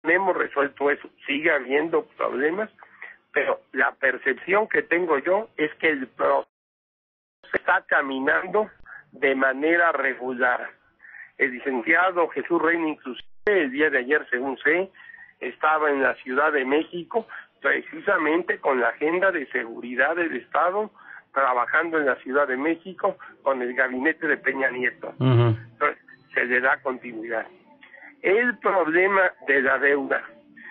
hemos resuelto eso. Sigue habiendo problemas, pero la percepción que tengo yo es que el proceso está caminando de manera regular. El licenciado Jesús Reina, inclusive el día de ayer, según sé, estaba en la Ciudad de México, precisamente con la agenda de seguridad del Estado, trabajando en la Ciudad de México con el gabinete de Peña Nieto. Entonces, se le da continuidad. El problema de la deuda,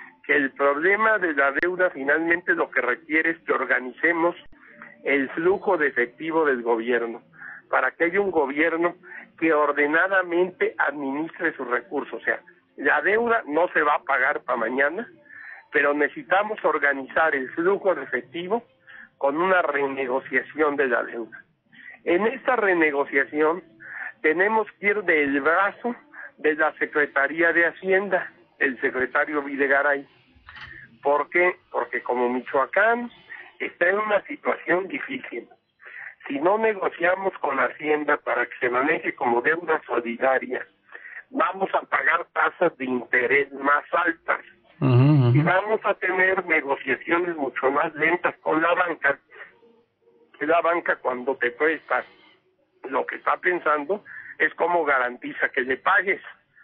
finalmente lo que requiere es que organicemos el flujo de efectivo del gobierno, para que haya un gobierno que ordenadamente administre sus recursos. O sea, la deuda no se va a pagar para mañana, pero necesitamos organizar el flujo de efectivo con una renegociación de la deuda. En esta renegociación tenemos que ir del brazo de la Secretaría de Hacienda, el secretario Videgaray. ¿Por qué? Porque como Michoacán está en una situación difícil, si no negociamos con Hacienda para que se maneje como deuda solidaria, vamos a pagar tasas de interés más altas. Y vamos a tener negociaciones mucho más lentas con la banca. Que la banca, cuando te presta, lo que está pensando es cómo garantiza que le pagues.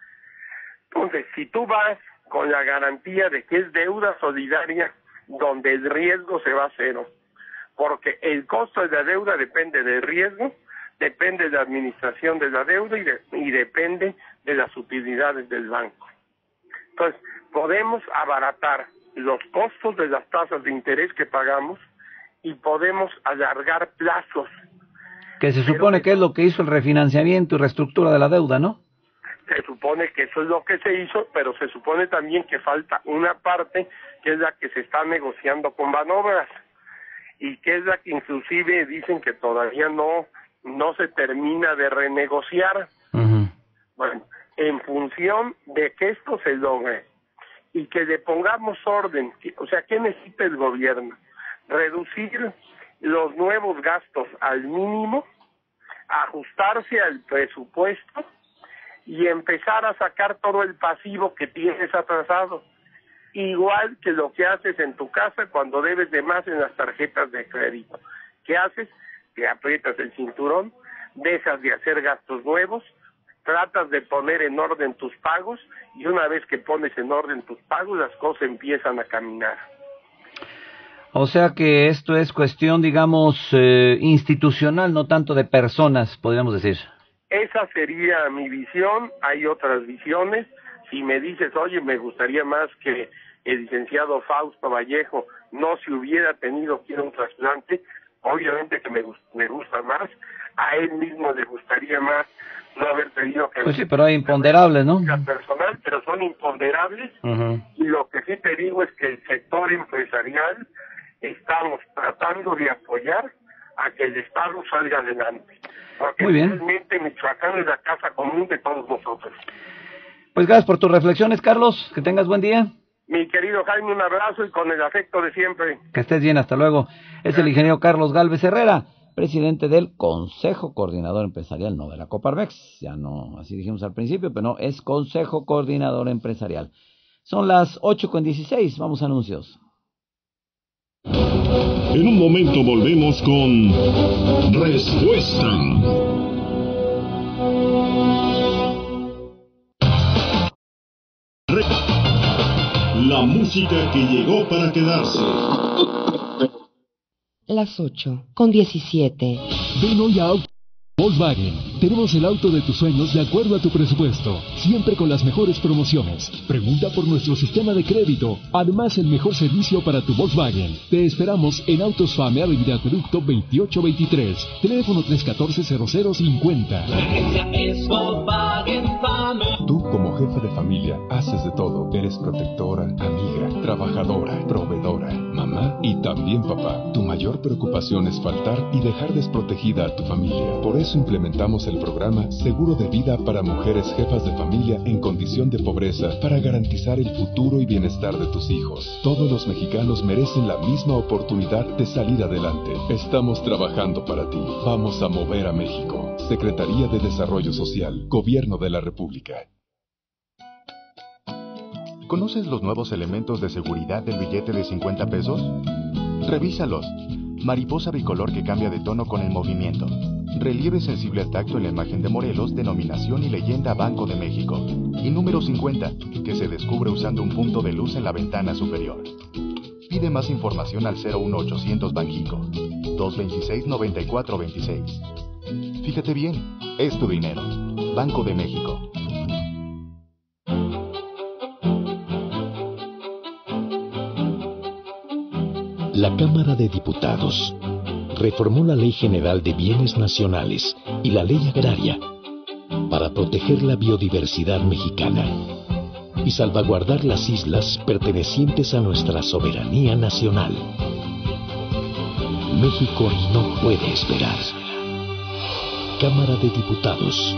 Entonces, si tú vas con la garantía de que es deuda solidaria, donde el riesgo se va a cero, porque el costo de la deuda depende del riesgo, depende de la administración de la deuda y depende de las utilidades del banco. Entonces, podemos abaratar los costos de las tasas de interés que pagamos y podemos alargar plazos. Que se supone que es lo que hizo el refinanciamiento y reestructura de la deuda, ¿no? Se supone que eso es lo que se hizo, pero se supone también que falta una parte que es la que se está negociando con Banobras y que es la que inclusive dicen que todavía no se termina de renegociar. Bueno, en función de que esto se logre y que le pongamos orden, o sea, ¿qué necesita el gobierno? Reducir los nuevos gastos al mínimo, ajustarse al presupuesto y empezar a sacar todo el pasivo que tienes atrasado, igual que lo que haces en tu casa cuando debes de más en las tarjetas de crédito. ¿Qué haces? Te aprietas el cinturón, dejas de hacer gastos nuevos, tratas de poner en orden tus pagos y una vez que pones en orden tus pagos, las cosas empiezan a caminar. O sea que esto es cuestión, digamos, institucional, no tanto de personas, podríamos decir. Esa sería mi visión. Hay otras visiones. Si me dices, oye, me gustaría más que el licenciado Fausto Vallejo no se hubiera tenido que ir a un trasplante, obviamente que me gusta más. A él mismo le gustaría más no haber tenido que... Pues sí, pero hay imponderables, ¿no? Personal, pero son imponderables. Y lo que sí te digo es que el sector empresarial estamos tratando de apoyar a que el Estado salga adelante. Porque muy bien. Realmente Michoacán es la casa común de todos nosotros. Pues gracias por tus reflexiones, Carlos. Que tengas buen día. Mi querido Jaime, un abrazo y con el afecto de siempre. Que estés bien, hasta luego. Es el ingeniero Carlos Gálvez Herrera, presidente del Consejo Coordinador Empresarial, no de la Coparmex. Ya no, así dijimos al principio, pero no, es Consejo Coordinador Empresarial. Son las 8:16, vamos a anuncios. En un momento volvemos con Respuesta. La música que llegó para quedarse. Las 8:17. Ven hoy a Volkswagen. Tenemos el auto de tus sueños de acuerdo a tu presupuesto, siempre con las mejores promociones. Pregunta por nuestro sistema de crédito. Además, el mejor servicio para tu Volkswagen. Te esperamos en Autos FAME, Avenida Acueducto 2823. Teléfono 314-0050. Es Volkswagen FAME. Tú, como jefa de familia, haces de todo. Eres protectora, amiga, trabajadora, proveedora, mamá y también papá. Tu mayor preocupación es faltar y dejar desprotegida a tu familia. Por eso implementamos el programa Seguro de Vida para Mujeres Jefas de Familia en condición de pobreza para garantizar el futuro y bienestar de tus hijos. Todos los mexicanos merecen la misma oportunidad de salir adelante. Estamos trabajando para ti. Vamos a mover a México. Secretaría de Desarrollo Social, Gobierno de la República. ¿Conoces los nuevos elementos de seguridad del billete de 50 pesos? Revísalos. Mariposa bicolor que cambia de tono con el movimiento. Relieve sensible al tacto en la imagen de Morelos, denominación y leyenda Banco de México. Y número 50, que se descubre usando un punto de luz en la ventana superior. Pide más información al 01800 Banjico, 226-9426. Fíjate bien, es tu dinero. Banco de México. La Cámara de Diputados reformó la Ley General de Bienes Nacionales y la Ley Agraria para proteger la biodiversidad mexicana y salvaguardar las islas pertenecientes a nuestra soberanía nacional. México no puede esperar. Cámara de Diputados,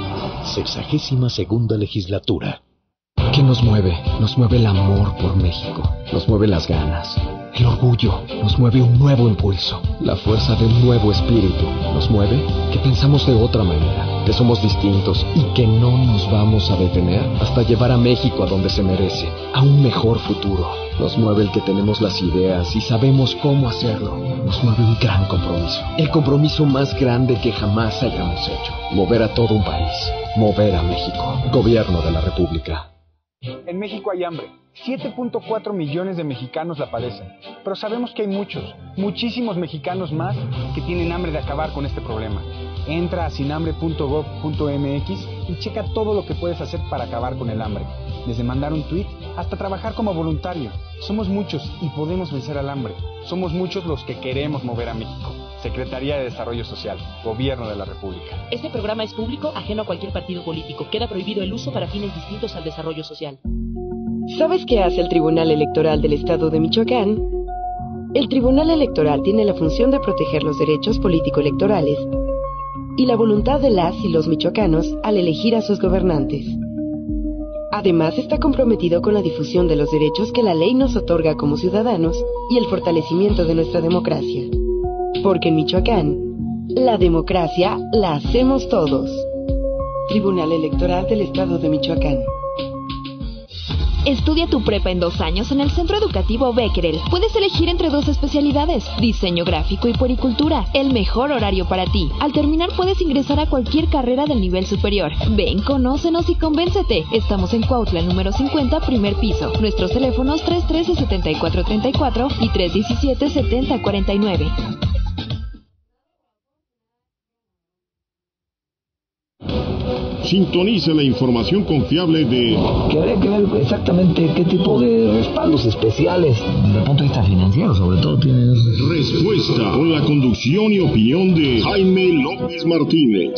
62ª legislatura. ¿Qué nos mueve? Nos mueve el amor por México, nos mueve las ganas, el orgullo, nos mueve un nuevo impulso, la fuerza de un nuevo espíritu, nos mueve que pensamos de otra manera, que somos distintos y que no nos vamos a detener hasta llevar a México a donde se merece, a un mejor futuro. Nos mueve el que tenemos las ideas y sabemos cómo hacerlo. Nos mueve un gran compromiso, el compromiso más grande que jamás hayamos hecho, mover a todo un país, mover a México. Gobierno de la República. En México hay hambre. 7.4 millones de mexicanos la padecen. Pero sabemos que hay muchísimos mexicanos más que tienen hambre de acabar con este problema. Entra a sinhambre.gov.mx y checa todo lo que puedes hacer para acabar con el hambre. Desde mandar un tuit hasta trabajar como voluntario. Somos muchos y podemos vencer al hambre. Somos muchos los que queremos mover a México. Secretaría de Desarrollo Social, Gobierno de la República. Este programa es público, ajeno a cualquier partido político. Queda prohibido el uso para fines distintos al desarrollo social. ¿Sabes qué hace el Tribunal Electoral del Estado de Michoacán? El Tribunal Electoral tiene la función de proteger los derechos político-electorales y la voluntad de las y los michoacanos al elegir a sus gobernantes. Además, está comprometido con la difusión de los derechos que la ley nos otorga como ciudadanos y el fortalecimiento de nuestra democracia. Porque en Michoacán, la democracia la hacemos todos. Tribunal Electoral del Estado de Michoacán. Estudia tu prepa en 2 años en el Centro Educativo Becquerel. Puedes elegir entre 2 especialidades, diseño gráfico y puericultura, el mejor horario para ti. Al terminar puedes ingresar a cualquier carrera del nivel superior. Ven, conócenos y convéncete. Estamos en Cuautla, número 50, primer piso. Nuestros teléfonos 313-7434 y 317-7049. Sintoniza la información confiable de... Que habría que ver exactamente qué tipo de respaldos especiales, desde el punto de vista financiero, sobre todo, tiene... Respuesta, con la conducción y opinión de Jaime López Martínez.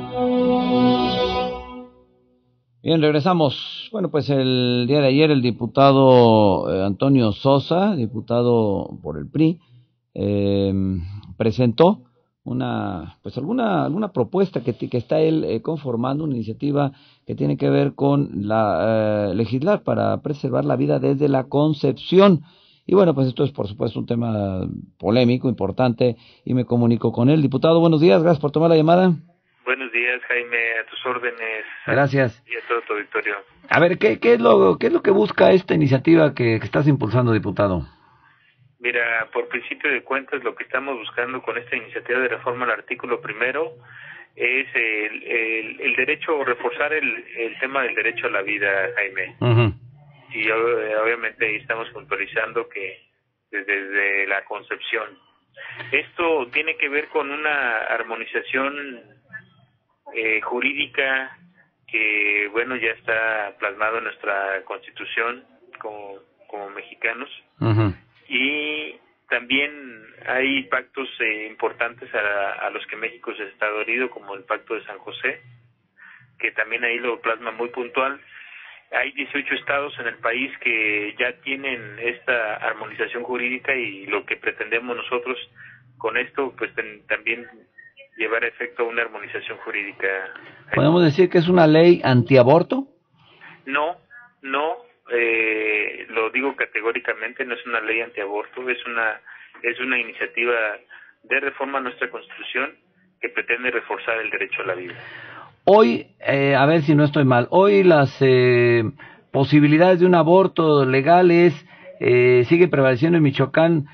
Bien, regresamos. Bueno, pues el día de ayer el diputado Antonio Sosa, diputado por el PRI, presentó alguna propuesta que está él conformando, una iniciativa que tiene que ver con legislar para preservar la vida desde la concepción. Y bueno, pues esto es por supuesto un tema polémico, importante, y me comunico con él. Diputado, buenos días, gracias por tomar la llamada. Buenos días, Jaime, a tus órdenes. Gracias. Y a todo tu auditorio. A ver, ¿qué es lo que busca esta iniciativa que estás impulsando, diputado? Mira, por principio de cuentas, lo que estamos buscando con esta iniciativa de reforma al artículo primero es el derecho, reforzar el tema del derecho a la vida, Jaime. Uh-huh. Y obviamente ahí estamos puntualizando que desde la concepción. Esto tiene que ver con una armonización jurídica que, bueno, ya está plasmado en nuestra Constitución como mexicanos. Uh-huh. Y también hay pactos importantes a los que México se está adherido, como el Pacto de San José, que también ahí lo plasma muy puntual. Hay 18 estados en el país que ya tienen esta armonización jurídica y lo que pretendemos nosotros con esto, pues también llevar a efecto una armonización jurídica. ¿Podemos decir que es una ley antiaborto? No, lo digo categóricamente, no es una ley antiaborto, es una iniciativa de reforma a nuestra Constitución que pretende reforzar el derecho a la vida. Hoy, a ver si no estoy mal, hoy las posibilidades de un aborto legales, sigue prevaleciendo en Michoacán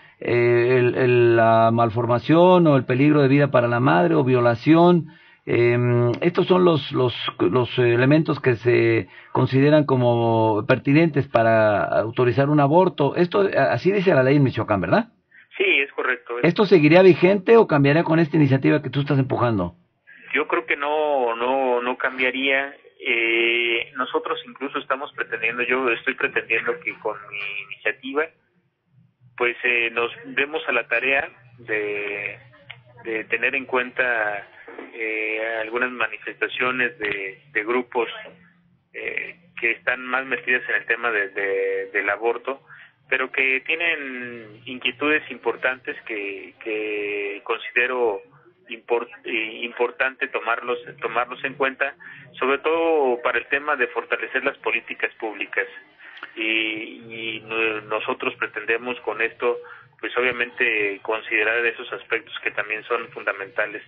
la malformación o el peligro de vida para la madre o violación. Estos son los elementos que se consideran como pertinentes para autorizar un aborto. Esto así dice la ley en Michoacán, ¿verdad? Sí, es correcto. ¿Esto seguiría vigente o cambiaría con esta iniciativa que tú estás empujando? Yo creo que no cambiaría. Nosotros incluso yo estoy pretendiendo que con mi iniciativa pues nos demos a la tarea de tener en cuenta algunas manifestaciones de grupos que están más metidas en el tema del aborto, pero que tienen inquietudes importantes que considero importante tomarlos en cuenta, sobre todo para el tema de fortalecer las políticas públicas. Y nosotros pretendemos con esto, pues obviamente considerar esos aspectos que también son fundamentales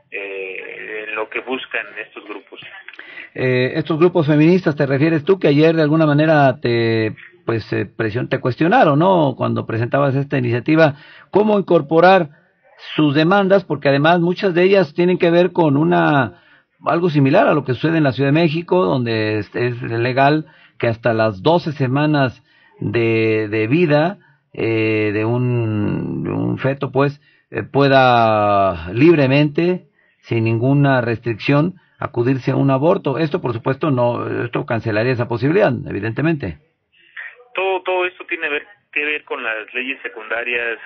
en lo que buscan estos grupos. Estos grupos feministas, ¿te refieres tú que ayer de alguna manera te cuestionaron, ¿no? Cuando presentabas esta iniciativa, ¿cómo incorporar sus demandas? Porque además muchas de ellas tienen que ver con algo similar a lo que sucede en la Ciudad de México, donde es legal que hasta las 12 semanas de vida de un feto, pues, pueda libremente, sin ninguna restricción, acudirse a un aborto. Esto, por supuesto, esto cancelaría esa posibilidad, evidentemente. Todo esto tiene que ver con las leyes secundarias,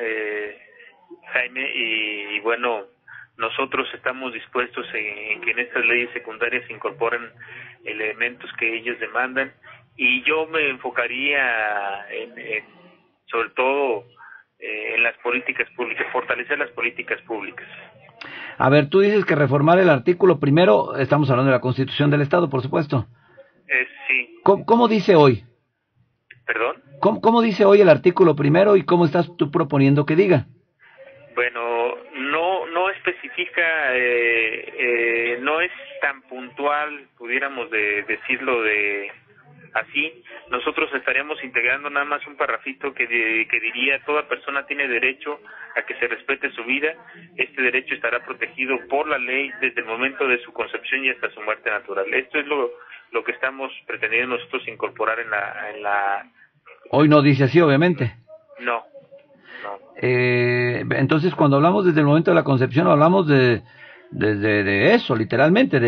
Jaime, y bueno, nosotros estamos dispuestos en que en estas leyes secundarias se incorporen elementos que ellos demandan, y yo me enfocaría sobre todo en las políticas públicas, fortalecer las políticas públicas. A ver, tú dices que reformar el artículo primero, estamos hablando de la Constitución del Estado, por supuesto. Sí. ¿Cómo dice hoy? ¿Perdón? ¿Cómo dice hoy el artículo primero y cómo estás tú proponiendo que diga? Bueno, no especifica, no es tan puntual, pudiéramos decirlo así. Nosotros estaríamos integrando nada más un parrafito que diría: toda persona tiene derecho a que se respete su vida. Este derecho estará protegido por la ley desde el momento de su concepción y hasta su muerte natural. Esto es lo que estamos pretendiendo nosotros incorporar en la... Hoy no dice así, obviamente. No. Entonces, cuando hablamos desde el momento de la concepción, hablamos de eso, literalmente,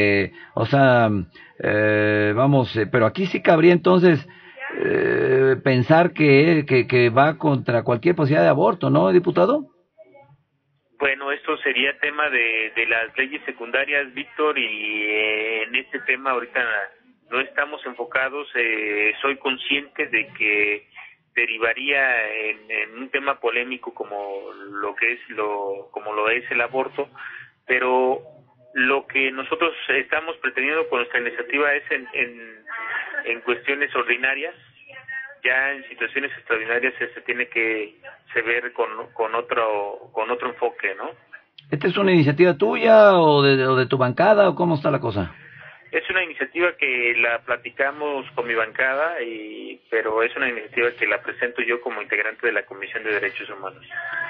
pero aquí sí cabría entonces pensar que va contra cualquier posibilidad de aborto, ¿no, diputado? Bueno, esto sería tema de las leyes secundarias, Víctor, y en este tema ahorita no estamos enfocados. Soy consciente de que derivaría en un tema polémico como lo es el aborto, pero lo que nosotros estamos pretendiendo con nuestra iniciativa es en cuestiones ordinarias. Ya en situaciones extraordinarias se tiene que ver con otro enfoque, ¿no? ¿Esta es una iniciativa tuya o de tu bancada o cómo está la cosa? Es una iniciativa que la platicamos con mi bancada, pero es una iniciativa que la presento yo como integrante de la Comisión de Derechos Humanos.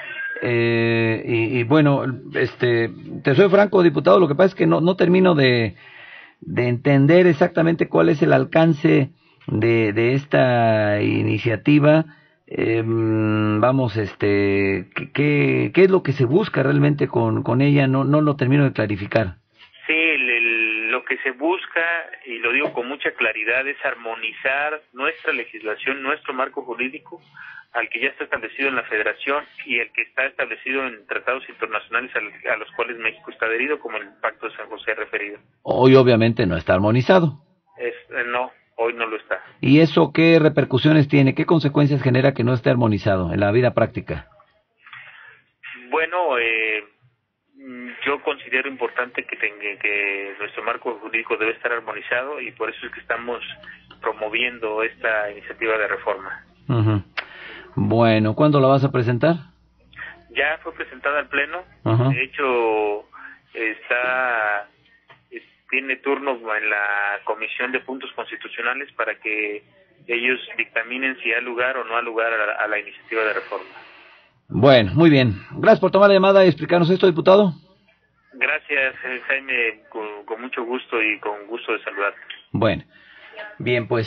Bueno, te soy franco, diputado, lo que pasa es que no termino de entender exactamente cuál es el alcance de esta iniciativa. ¿Qué es lo que se busca realmente con ella? No lo termino de clarificar. Sí, lo que se busca, y lo digo con mucha claridad, es armonizar nuestra legislación, nuestro marco jurídico, al que ya está establecido en la Federación y el que está establecido en tratados internacionales a los cuales México está adherido, como el Pacto de San José referido. Hoy obviamente no está armonizado. No, hoy no lo está. ¿Y eso qué repercusiones tiene? ¿Qué consecuencias genera que no esté armonizado en la vida práctica? Bueno, yo considero importante que nuestro marco jurídico debe estar armonizado, y por eso es que estamos promoviendo esta iniciativa de reforma. Uh-huh. Bueno, ¿cuándo la vas a presentar? Ya fue presentada al Pleno. Uh-huh. De hecho, tiene turno en la Comisión de Puntos Constitucionales para que ellos dictaminen si hay lugar o no hay lugar a la iniciativa de reforma. Bueno, muy bien. Gracias por tomar la llamada y explicarnos esto, diputado. Gracias, Jaime, con mucho gusto y con gusto de saludarte. Bueno, bien, pues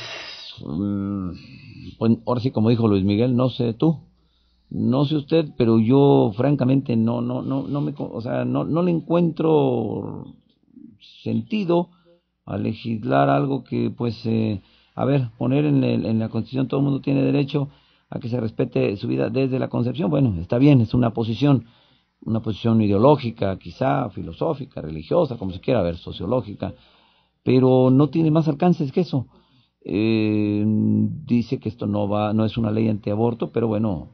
ahora sí, como dijo Luis Miguel, no sé tú, no sé usted, pero yo francamente no le encuentro sentido a legislar algo que poner en la Constitución, todo el mundo tiene derecho a que se respete su vida desde la concepción. Bueno, está bien, es una posición ideológica, quizá filosófica, religiosa, como se quiera ver, sociológica, pero no tiene más alcances que eso. Dice que esto no es una ley antiaborto, pero bueno,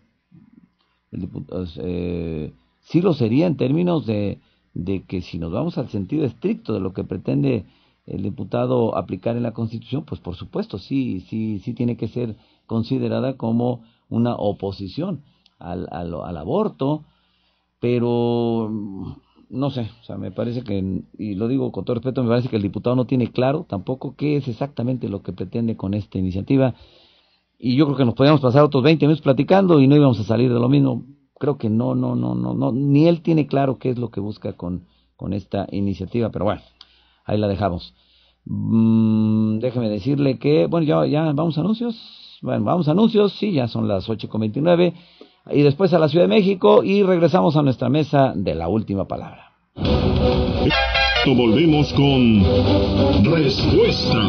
sí lo sería en términos de que si nos vamos al sentido estricto de lo que pretende el diputado aplicar en la Constitución, pues por supuesto sí tiene que ser considerada como una oposición al aborto, pero no sé, o sea, me parece que, y lo digo con todo respeto, me parece que el diputado no tiene claro tampoco qué es exactamente lo que pretende con esta iniciativa, y yo creo que nos podíamos pasar otros 20 minutos platicando y no íbamos a salir de lo mismo. Creo que no, ni él tiene claro qué es lo que busca con esta iniciativa, pero bueno, ahí la dejamos. Déjeme decirle que, bueno, ya vamos a anuncios. Bueno, vamos a anuncios, sí, ya son las 8:29, y después a la Ciudad de México, y regresamos a nuestra mesa de la última palabra. Volvemos con Respuesta.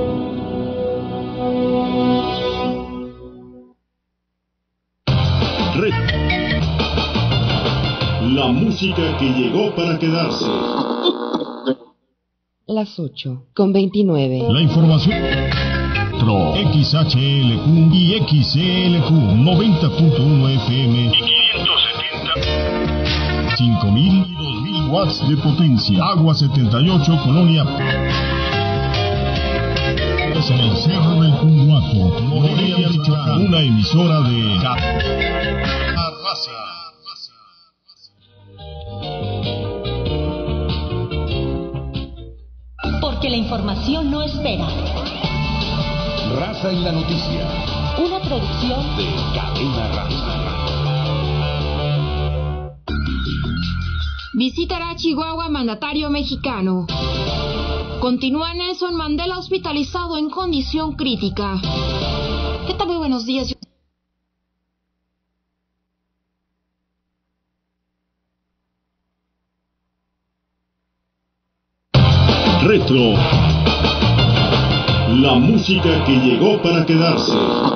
La música que llegó para quedarse. Las 8:29. La información. XHLQ y XLQ 90.1 FM y 570 5,000 y 2,000 watts de potencia. Agua 78, Colonia. Es en el Cerro del Cunguato, Morelia, Michoacán. Una emisora de Arrasa. Porque la información no espera. Raza en la noticia. Una producción de Cadena Raza. Visitará Chihuahua mandatario mexicano. Continúa Nelson Mandela hospitalizado en condición crítica. ¿Qué tal? Muy buenos días. Retro. La música que llegó para quedarse.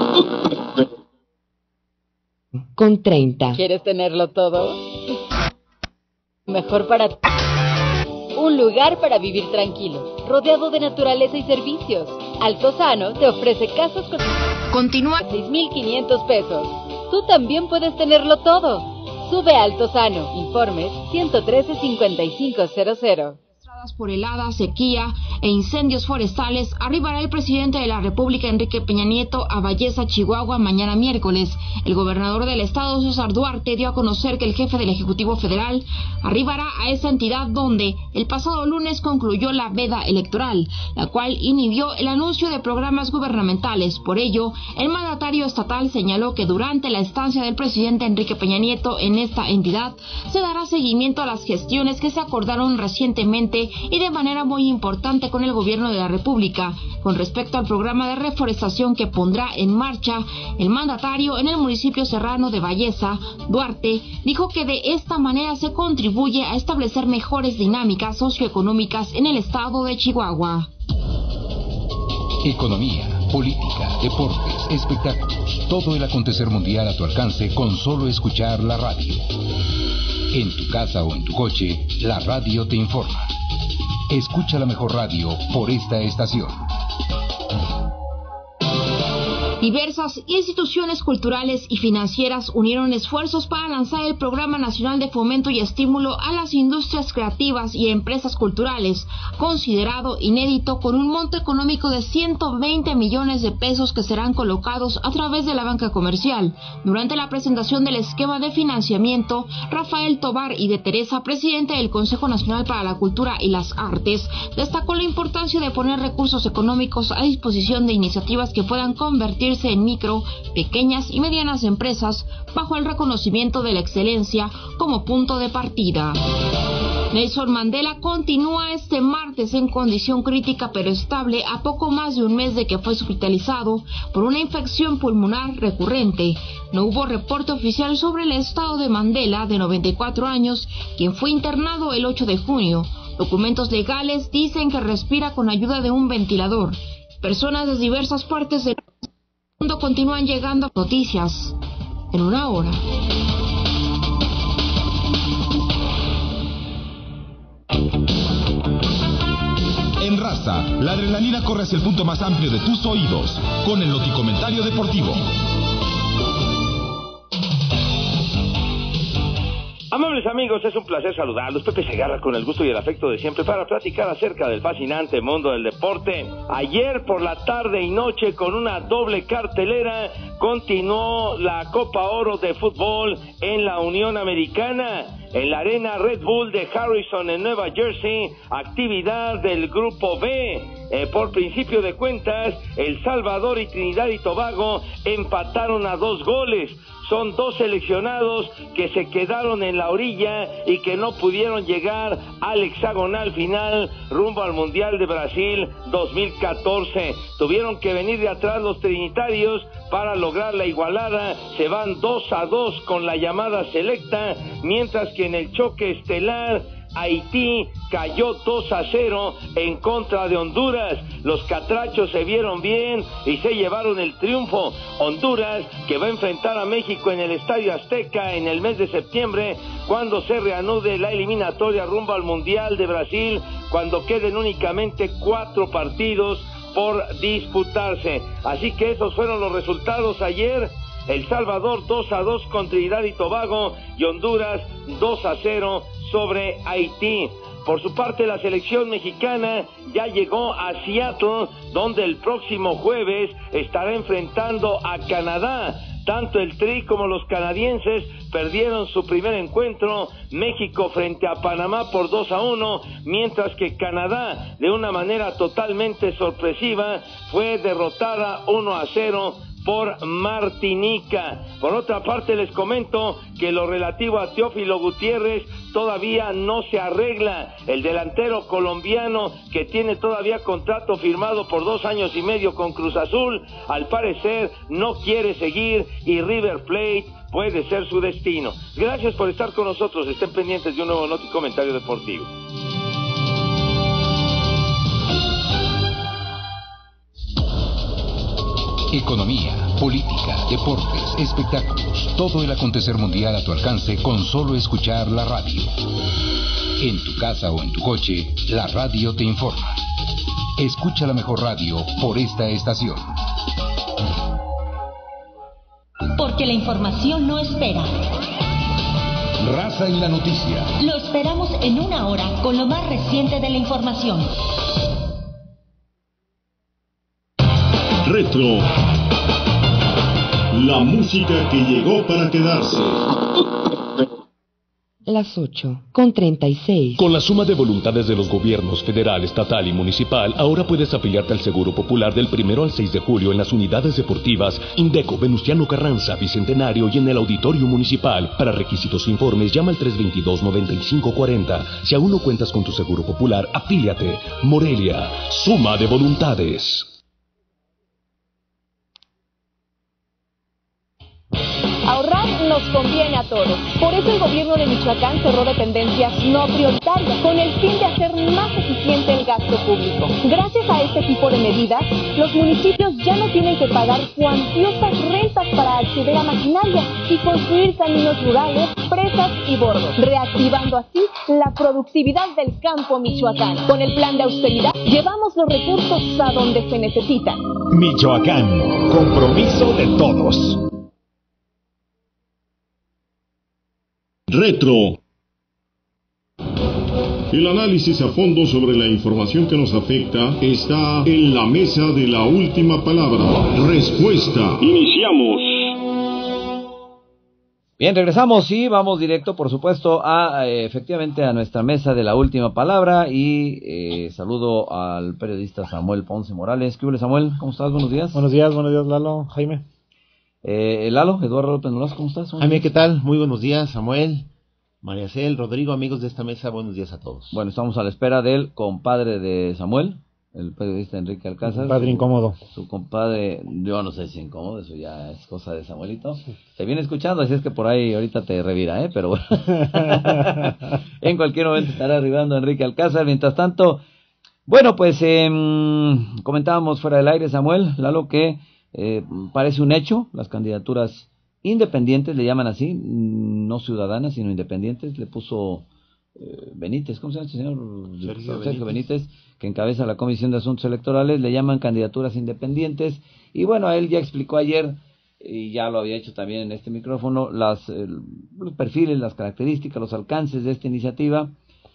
Con 30. ¿Quieres tenerlo todo? Mejor para ti. Un lugar para vivir tranquilo, rodeado de naturaleza y servicios. Altozano te ofrece casas con... Continúa. 6,500 pesos. Tú también puedes tenerlo todo. Sube a Altozano. Informes 113-5500. Por helada, sequía e incendios forestales, arribará el presidente de la República, Enrique Peña Nieto, a Bayesa, Chihuahua, mañana miércoles. El gobernador del estado, César Duarte, dio a conocer que el jefe del Ejecutivo Federal arribará a esa entidad donde el pasado lunes concluyó la veda electoral, la cual inhibió el anuncio de programas gubernamentales. Por ello, el mandatario estatal señaló que durante la estancia del presidente Enrique Peña Nieto en esta entidad se dará seguimiento a las gestiones que se acordaron recientemente y de manera muy importante con el gobierno de la República. Con respecto al programa de reforestación que pondrá en marcha el mandatario en el municipio serrano de Bayesa, Duarte dijo que de esta manera se contribuye a establecer mejores dinámicas socioeconómicas en el estado de Chihuahua. Economía, política, deportes, espectáculos, todo el acontecer mundial a tu alcance con solo escuchar la radio. En tu casa o en tu coche, la radio te informa. Escucha la mejor radio por esta estación. Diversas instituciones culturales y financieras unieron esfuerzos para lanzar el Programa Nacional de Fomento y Estímulo a las Industrias Creativas y Empresas Culturales, considerado inédito, con un monto económico de 120 millones de pesos que serán colocados a través de la banca comercial. Durante la presentación del esquema de financiamiento, Rafael Tovar y de Teresa, presidente del Consejo Nacional para la Cultura y las Artes, destacó la importancia de poner recursos económicos a disposición de iniciativas que puedan convertirse en micro, pequeñas y medianas empresas bajo el reconocimiento de la excelencia como punto de partida. Nelson Mandela continúa este martes en condición crítica pero estable a poco más de un mes de que fue hospitalizado por una infección pulmonar recurrente. No hubo reporte oficial sobre el estado de Mandela, de 94 años, quien fue internado el 8 de junio. Documentos legales dicen que respira con ayuda de un ventilador. Personas de diversas partes del mundo continúan llegando a noticias en una hora. En Raza, la adrenalina corre hacia el punto más amplio de tus oídos, con el noticomentario deportivo. Amables amigos, es un placer saludarlos. Pepe Segarra, con el gusto y el afecto de siempre, para platicar acerca del fascinante mundo del deporte. Ayer por la tarde y noche, con una doble cartelera, continuó la Copa Oro de fútbol en la Unión Americana, en la arena Red Bull de Harrison en Nueva Jersey, actividad del Grupo B. Por principio de cuentas, El Salvador y Trinidad y Tobago empataron a 2 goles. Son 2 seleccionados que se quedaron en la orilla y que no pudieron llegar al hexagonal final rumbo al Mundial de Brasil 2014. Tuvieron que venir de atrás los trinitarios para lograr la igualada. Se van 2-2 con la llamada selecta, mientras que en el choque estelar Haití cayó 2-0 en contra de Honduras. Los catrachos se vieron bien y se llevaron el triunfo. Honduras, que va a enfrentar a México en el Estadio Azteca en el mes de septiembre, cuando se reanude la eliminatoria rumbo al Mundial de Brasil, cuando queden únicamente 4 partidos por disputarse. Así que esos fueron los resultados ayer. El Salvador 2-2 con Trinidad y Tobago, y Honduras 2-0 sobre Haití. Por su parte, la selección mexicana ya llegó a Seattle, donde el próximo jueves estará enfrentando a Canadá. Tanto el Tri como los canadienses perdieron su primer encuentro. México frente a Panamá por 2-1, mientras que Canadá, de una manera totalmente sorpresiva, fue derrotada 1-0 por Martinica. Por otra parte, les comento que lo relativo a Teófilo Gutiérrez todavía no se arregla. El delantero colombiano, que tiene todavía contrato firmado por 2 años y medio con Cruz Azul, al parecer no quiere seguir, y River Plate puede ser su destino. Gracias por estar con nosotros. Estén pendientes de un nuevo noticomentario deportivo. Economía, política, deportes, espectáculos, todo el acontecer mundial a tu alcance con solo escuchar la radio. En tu casa o en tu coche, la radio te informa. Escucha la mejor radio por esta estación. Porque la información no espera. Raza en la noticia. Lo esperamos en una hora con lo más reciente de la información. Retro. La música que llegó para quedarse. Las 8:36. Con la suma de voluntades de los gobiernos federal, estatal y municipal, ahora puedes afiliarte al Seguro Popular del 1 al 6 de julio en las unidades deportivas Indeco, Venustiano Carranza, Bicentenario y en el Auditorio Municipal. Para requisitos e informes, llama al 322-9540. Si aún no cuentas con tu Seguro Popular, afíliate. Morelia, suma de voluntades. Ahorrar nos conviene a todos. Por eso el gobierno de Michoacán cerró dependencias no prioritarias, con el fin de hacer más eficiente el gasto público. Gracias a este tipo de medidas, los municipios ya no tienen que pagar cuantiosas rentas para acceder a maquinaria y construir caminos rurales, presas y bordos, reactivando así la productividad del campo michoacano. Con el plan de austeridad, llevamos los recursos a donde se necesitan. Michoacán, compromiso de todos. Retro. El análisis a fondo sobre la información que nos afecta está en la mesa de la última palabra. Respuesta. Iniciamos. Bien, regresamos y vamos directo, por supuesto, efectivamente a nuestra mesa de la última palabra y saludo al periodista Samuel Ponce Morales. ¿Qué hubo, Samuel? ¿Cómo estás? Buenos días. Buenos días, Lalo, Jaime. Lalo, Eduardo López Nolasco, ¿cómo estás? Jaime, ¿qué tal? Muy buenos días, Samuel, María Cel, Rodrigo, amigos de esta mesa, buenos días a todos. Bueno, estamos a la espera del compadre de Samuel, el periodista Enrique Alcázar. Padre incómodo. Su compadre, yo no sé si incómodo, eso ya es cosa de Samuelito. Se viene escuchando, así es que por ahí ahorita te revira, pero bueno. En cualquier momento estará arribando Enrique Alcázar. Mientras tanto, bueno, pues comentábamos fuera del aire, Samuel, Lalo, que parece un hecho, las candidaturas independientes, le llaman así, no ciudadanas, sino independientes, le puso Benítez, ¿cómo se llama este señor? Sergio Benítez, que encabeza la Comisión de Asuntos Electorales, le llaman candidaturas independientes, y bueno, él ya explicó ayer, y ya lo había hecho también en este micrófono, los perfiles, las características, los alcances de esta iniciativa.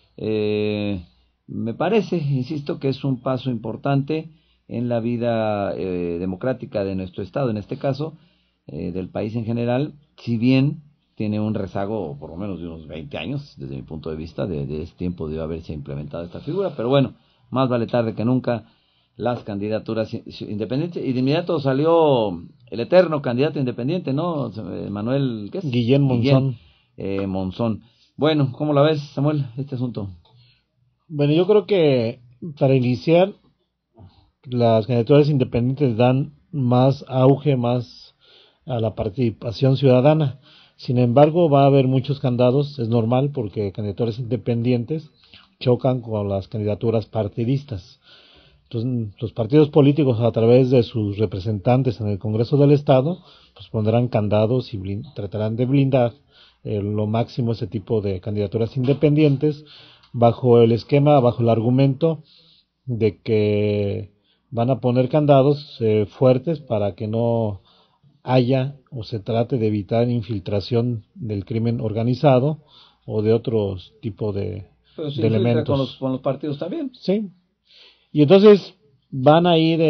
Me parece, insisto, que es un paso importante en la vida democrática de nuestro Estado, en este caso, del país en general, si bien tiene un rezago por lo menos de unos 20 años, desde mi punto de vista, de ese tiempo debió haberse implementado esta figura, pero bueno, más vale tarde que nunca las candidaturas independientes, y de inmediato salió el eterno candidato independiente, ¿no? Manuel, ¿qué es? Guillén Monzón. Monzón. Bueno, ¿cómo la ves, Samuel, este asunto? Bueno, yo creo que para iniciar, las candidaturas independientes dan más auge, más a la participación ciudadana. Sin embargo, va a haber muchos candados, es normal, porque candidaturas independientes chocan con las candidaturas partidistas. Entonces, los partidos políticos, a través de sus representantes en el Congreso del Estado, pues pondrán candados y tratarán de blindar lo máximo ese tipo de candidaturas independientes, bajo el esquema, bajo el argumento de que van a poner candados fuertes para que no haya o se trate de evitar infiltración del crimen organizado o de otros tipos de elementos. Con los partidos también. Sí. Y entonces van a ir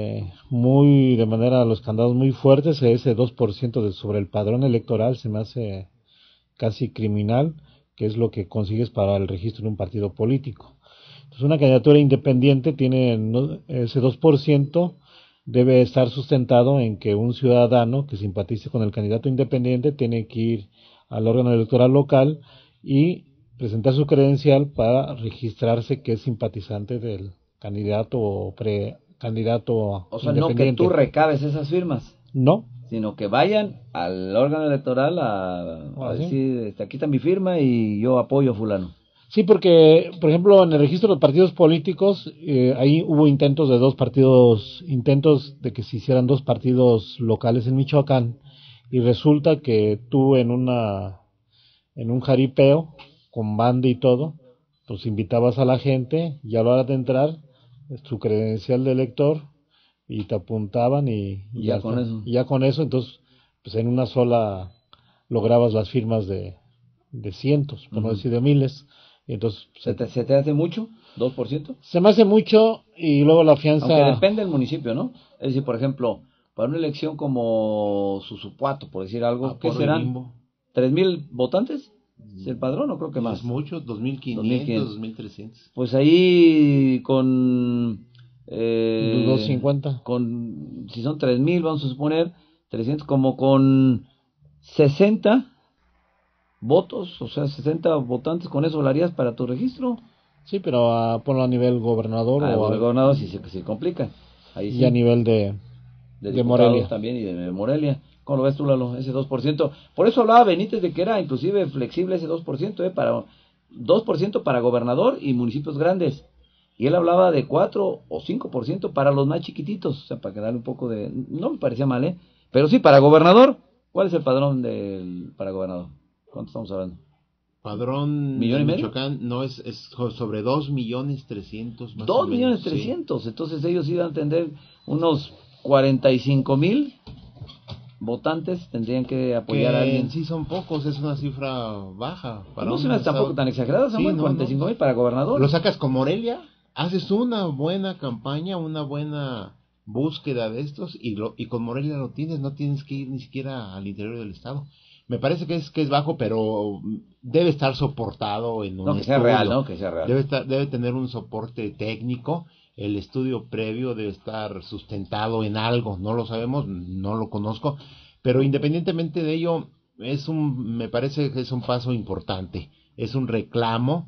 de manera, los candados muy fuertes. Ese 2% sobre el padrón electoral se me hace casi criminal, que es lo que consigues para el registro de un partido político. Entonces, una candidatura independiente tiene ese 2%, debe estar sustentado en que un ciudadano que simpatice con el candidato independiente tiene que ir al órgano electoral local y presentar su credencial para registrarse que es simpatizante del candidato o precandidato independiente. O sea, no que tú recabes esas firmas. No. Sino que vayan al órgano electoral a decir, aquí está mi firma y yo apoyo a fulano. Sí, porque, por ejemplo, en el registro de los partidos políticos, ahí hubo intentos de que se hicieran 2 partidos locales en Michoacán, y resulta que tú en un jaripeo, con banda y todo, pues invitabas a la gente, y a la hora de entrar, su credencial de elector, y te apuntaban y ya con eso. Y ya con eso, entonces, pues en una sola lograbas las firmas de cientos, por no decir de miles. Y entonces, ¿Se te hace mucho? ¿2%? Se me hace mucho, y luego la fianza... Aunque depende del municipio, ¿no? Es decir, por ejemplo, para una elección como Susupuato, por decir algo, ¿qué serán? ¿3,000 votantes? ¿Es el padrón o creo que más? Es mucho, 2,500, 2,300. Pues ahí con... 250. Si son 3,000, vamos a suponer, 300, como con 60 votos, o sea, 60 votantes, ¿con eso lo harías para tu registro? Sí, pero ponlo a nivel gobernador. A nivel gobernador sí se complica. Ahí y sí. A nivel de Morelia. También y de Morelia. ¿Cómo lo ves tú, Lalo, ese 2%? Por eso hablaba Benítez de que era inclusive flexible ese 2%, para 2% para gobernador y municipios grandes. Y él hablaba de 4 o 5% para los más chiquititos, o sea, para quedar un poco de... No me parecía mal, pero sí, para gobernador, ¿cuál es el padrón para gobernador? ¿Cuánto estamos hablando? Padrón ¿1.5 millones? Michoacán, no, es sobre 2.300.000 más. 2.300.000, sí. Entonces ellos iban a tener unos 45,000 votantes, tendrían que apoyar a alguien. Sí, son pocos, es una cifra baja. No es tampoco tan exagerada, Samuel, 45,000 para gobernador. Lo sacas con Morelia, haces una buena campaña, una buena búsqueda de estos, y con Morelia lo tienes, no tienes que ir ni siquiera al interior del estado. Me parece que es bajo, pero debe estar soportado en un que sea real, ¿no? Que sea real. Debe tener un soporte técnico, el estudio previo debe estar sustentado en algo, no lo sabemos, no lo conozco, pero independientemente de ello, me parece que es un paso importante, es un reclamo.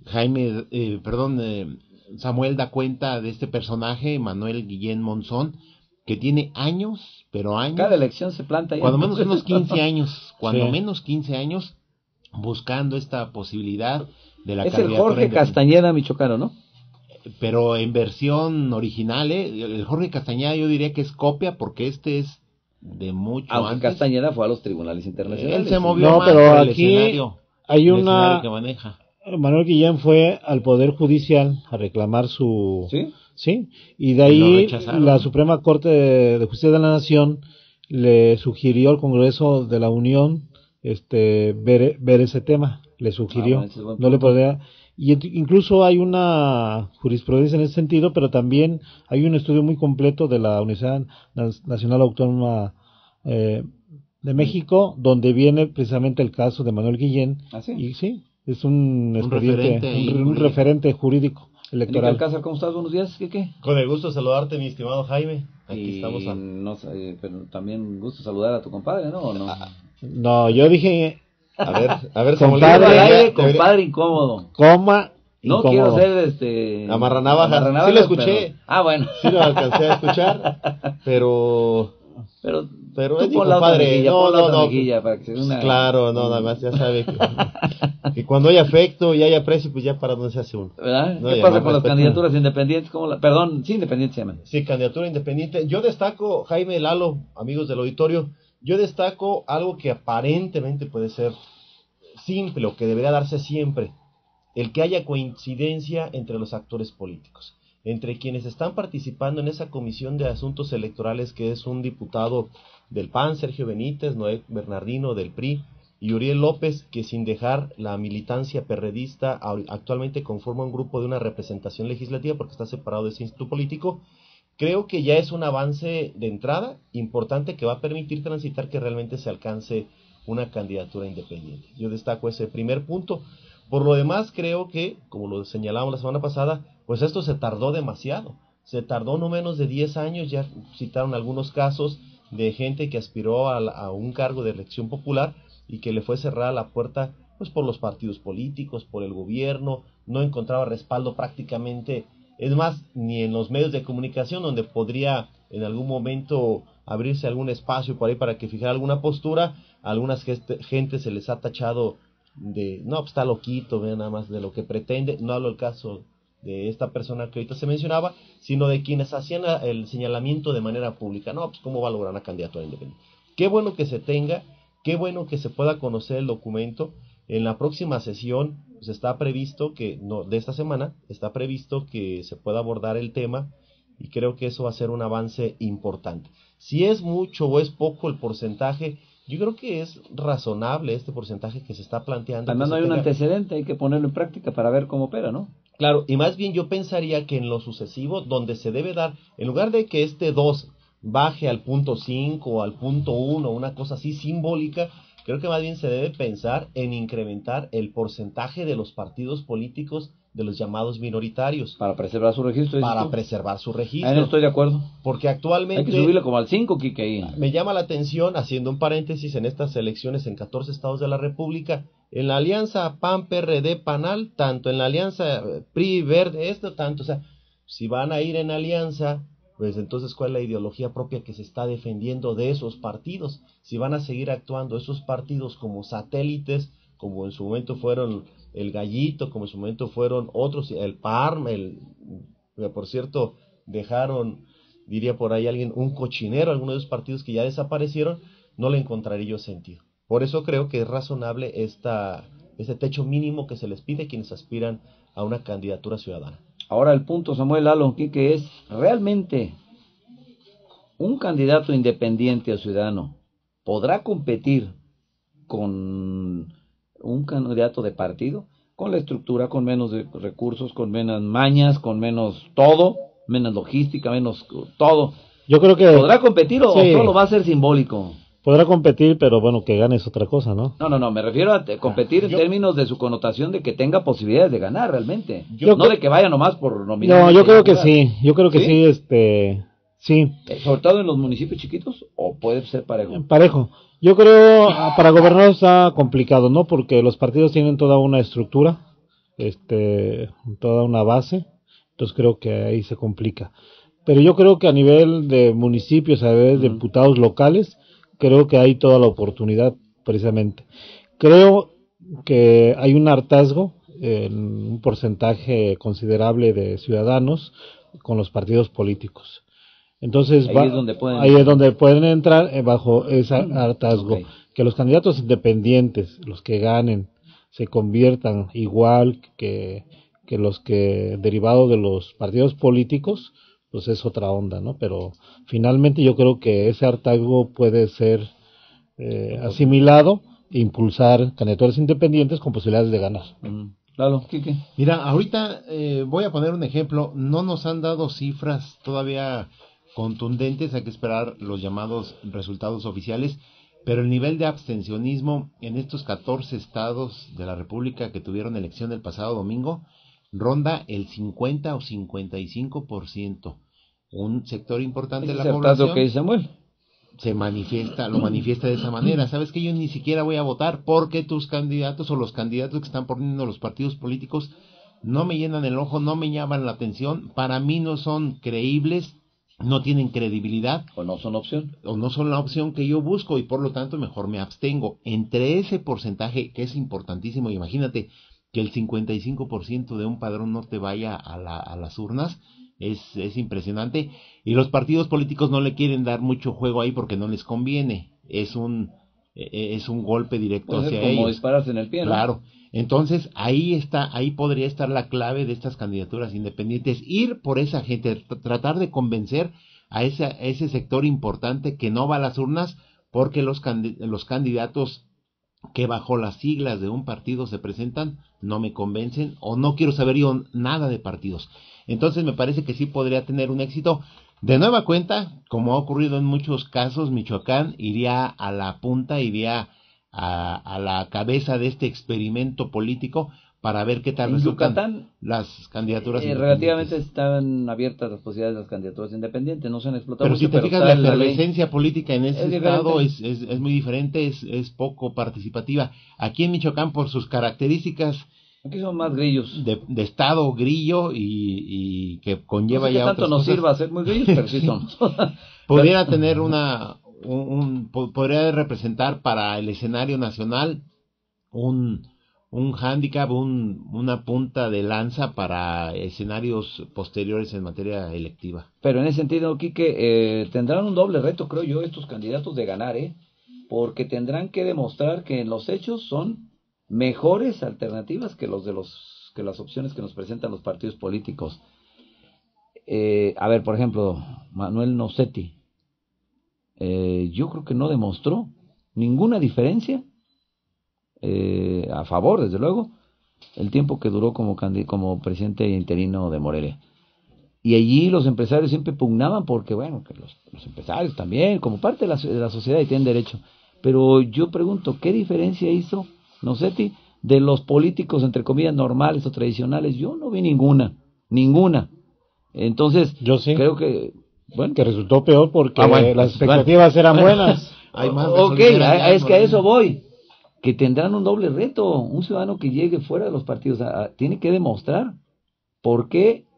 Samuel da cuenta de este personaje, Manuel Guillén Monzón, que tiene años, pero años. Cada elección se planta. Cuando menos unos 15 años, menos 15 años, buscando esta posibilidad de la candidatura. Es el Jorge Castañeda michoacano, ¿no? Pero en versión original, el Jorge Castañeda yo diría que es copia, porque este es de mucho antes. Castañeda fue a los tribunales internacionales. Él se movió más pero por el aquí escenario, hay el una... escenario que maneja. Manuel Guillén fue al Poder Judicial a reclamar su... ¿Sí? Sí, y de ahí la Suprema Corte de Justicia de la Nación le sugirió al Congreso de la Unión ver ese tema, le sugirió, no le podría... Y incluso hay una jurisprudencia en ese sentido, pero también hay un estudio muy completo de la Universidad Nacional Autónoma de México, donde viene precisamente el caso de Manuel Guillén. ¿Ah, sí? Y sí, es un referente jurídico electoral. Alcázar, ¿cómo estás? Buenos días, ¿qué? Con el gusto de saludarte, mi estimado Jaime. Aquí estamos. Pero también gusto saludar a tu compadre, ¿no? ¿O no? No, yo dije... A ver, compadre incómodo. Coma no incómodo. Quiero ser amarranavajas. Sí lo escuché. Pero... bueno. Sí lo alcancé a escuchar, pero es mi compadre. No. Para que sea claro, nada más, ya sabe que cuando hay afecto y hay aprecio, pues ya para dónde se hace uno. ¿Verdad? ¿Qué pasa con las candidaturas independientes? Independientes se llaman. Sí, candidatura independiente. Yo destaco, Jaime, Lalo, amigos del auditorio, yo destaco algo que aparentemente puede ser simple o que debería darse siempre, el que haya coincidencia entre los actores políticos, entre quienes están participando en esa comisión de asuntos electorales, que es un diputado del PAN, Sergio Benítez, Noé Bernardino del PRI, y Uriel López, que sin dejar la militancia perredista actualmente conforma un grupo de una representación legislativa porque está separado de ese instituto político. Creo que ya es un avance de entrada importante que va a permitir transitar que realmente se alcance una candidatura independiente. Yo destaco ese primer punto. Por lo demás, creo que, como lo señalamos la semana pasada, pues esto se tardó demasiado. Se tardó no menos de 10 años, ya citaron algunos casos de gente que aspiró a un cargo de elección popular y que le fue cerrada la puerta pues por los partidos políticos, por el gobierno, no encontraba respaldo prácticamente. Es más, ni en los medios de comunicación, donde podría en algún momento abrirse algún espacio por ahí para que fijara alguna postura, a algunas gente se les ha tachado de, no, pues está loquito, vean nada más de lo que pretende. No hablo del caso de esta persona que ahorita se mencionaba, sino de quienes hacían el señalamiento de manera pública. No, pues cómo va a lograr una candidatura independiente. Qué bueno que se tenga, qué bueno que se pueda conocer el documento. En la próxima sesión pues está previsto que, no, de esta semana, está previsto que se pueda abordar el tema, y creo que eso va a ser un avance importante. Si es mucho o es poco el porcentaje, yo creo que es razonable este porcentaje que se está planteando. Además no hay un antecedente, hay que ponerlo en práctica para ver cómo opera, ¿no? Claro, y más bien yo pensaría que en lo sucesivo, donde se debe dar, en lugar de que este 2 baje al 0.5 o al 0.1, una cosa así simbólica, creo que más bien se debe pensar en incrementar el porcentaje de los partidos políticos de los llamados minoritarios. Para preservar su registro. Para preservar su registro. Ahí no estoy de acuerdo. Porque actualmente... Hay que subirlo como al 5, Quique, ahí. Me llama la atención, haciendo un paréntesis, en estas elecciones en 14 estados de la República, en la alianza PAN-PRD-PANAL, tanto en la alianza PRI-Verde, tanto, o sea, si van a ir en alianza pues entonces ¿cuál es la ideología propia que se está defendiendo de esos partidos? Si van a seguir actuando esos partidos como satélites, como en su momento fueron el Gallito, como en su momento fueron otros, el PARM, por cierto, dejaron, diría por ahí alguien, un cochinero, algunos de esos partidos que ya desaparecieron, no le encontraría yo sentido. Por eso creo que es razonable ese techo mínimo que se les pide a quienes aspiran a una candidatura ciudadana. Ahora el punto, Samuel Lalo, que es realmente un candidato independiente o ciudadano podrá competir con un candidato de partido, con la estructura, con menos recursos, con menos mañas, con menos todo, menos logística, menos todo. Yo creo que ¿podrá competir o solo va a ser simbólico? Podrá competir, pero bueno, que gane es otra cosa, ¿no? No, me refiero a competir en términos de su connotación de que tenga posibilidades de ganar realmente. No de que vaya nomás por nominar. No, yo creo que sí, sí, ¿Sobre todo en los municipios chiquitos o puede ser parejo? Parejo. Yo creo para gobernador está complicado, ¿no? Porque los partidos tienen toda una estructura, toda una base, entonces creo que ahí se complica. Pero yo creo que a nivel de municipios, a nivel de diputados locales, creo que hay toda la oportunidad, precisamente. Creo que hay un hartazgo en un porcentaje considerable de ciudadanos con los partidos políticos. Entonces ahí es donde pueden entrar bajo ese hartazgo. Okay. Que los candidatos independientes, los que ganen, se conviertan igual que los que derivados de los partidos políticos, pues es otra onda, ¿no? Pero finalmente yo creo que ese hartazgo puede ser asimilado e impulsar candidaturas independientes con posibilidades de ganar. Claro, Quique. Mira, ahorita voy a poner un ejemplo. No nos han dado cifras todavía contundentes, hay que esperar los llamados resultados oficiales, pero el nivel de abstencionismo en estos 14 estados de la República que tuvieron elección el pasado domingo ronda el 50 o 55%. Un sector importante de la población que Samuel lo manifiesta de esa manera. ¿Sabes qué? Yo ni siquiera voy a votar porque tus candidatos o los candidatos que están poniendo los partidos políticos no me llenan el ojo, no me llaman la atención, para mí no son creíbles, no tienen credibilidad. O no son opción. O no son la opción que yo busco y por lo tanto mejor me abstengo. Entre ese porcentaje que es importantísimo, imagínate que el 55% de un padrón no te vaya a las urnas, es impresionante. Y los partidos políticos no le quieren dar mucho juego ahí porque no les conviene. Es un golpe directo hacia ellos. Como dispararse en el pie, ¿no? Claro. Entonces, ahí podría estar la clave de estas candidaturas independientes, ir por esa gente, tratar de convencer a ese sector importante que no va a las urnas, porque los candidatos que bajo las siglas de un partido se presentan no me convencen, o no quiero saber yo nada de partidos. Entonces me parece que sí podría tener un éxito. De nueva cuenta, como ha ocurrido en muchos casos, Michoacán iría a la punta, iría a la cabeza de este experimento político para ver qué tal resultan Yucatán, las candidaturas relativamente están abiertas las posibilidades de las candidaturas independientes, no se han explotado pero mucho, si te fijas, la efervescencia ley política en ese estado es muy diferente, es poco participativa. Aquí en Michoacán, por sus características, aquí son más grillos de estado grillo y que conlleva no sé ya tanto nos cosas. sirva a ser muy grillos, pero sí somos. Podría tener podría representar para el escenario nacional un hándicap, una punta de lanza para escenarios posteriores en materia electiva. Pero en ese sentido, Quique, tendrán un doble reto, creo yo, estos candidatos de ganar, porque tendrán que demostrar que en los hechos son mejores alternativas que las opciones que nos presentan los partidos políticos. A ver, por ejemplo, Manuel Nocetti, yo creo que no demostró ninguna diferencia a favor, desde luego, el tiempo que duró como presidente interino de Morelia. Y allí los empresarios siempre pugnaban porque, bueno, que los empresarios también, como parte de la sociedad, y tienen derecho. Pero yo pregunto, ¿qué diferencia hizo Nocetti de los políticos, entre comillas, normales o tradicionales? Yo no vi ninguna. Entonces, yo sí creo que, bueno, que resultó peor porque las expectativas eran buenas. Hay más es que a eso voy. Que tendrán un doble reto. Un ciudadano que llegue fuera de los partidos tiene que demostrar por qué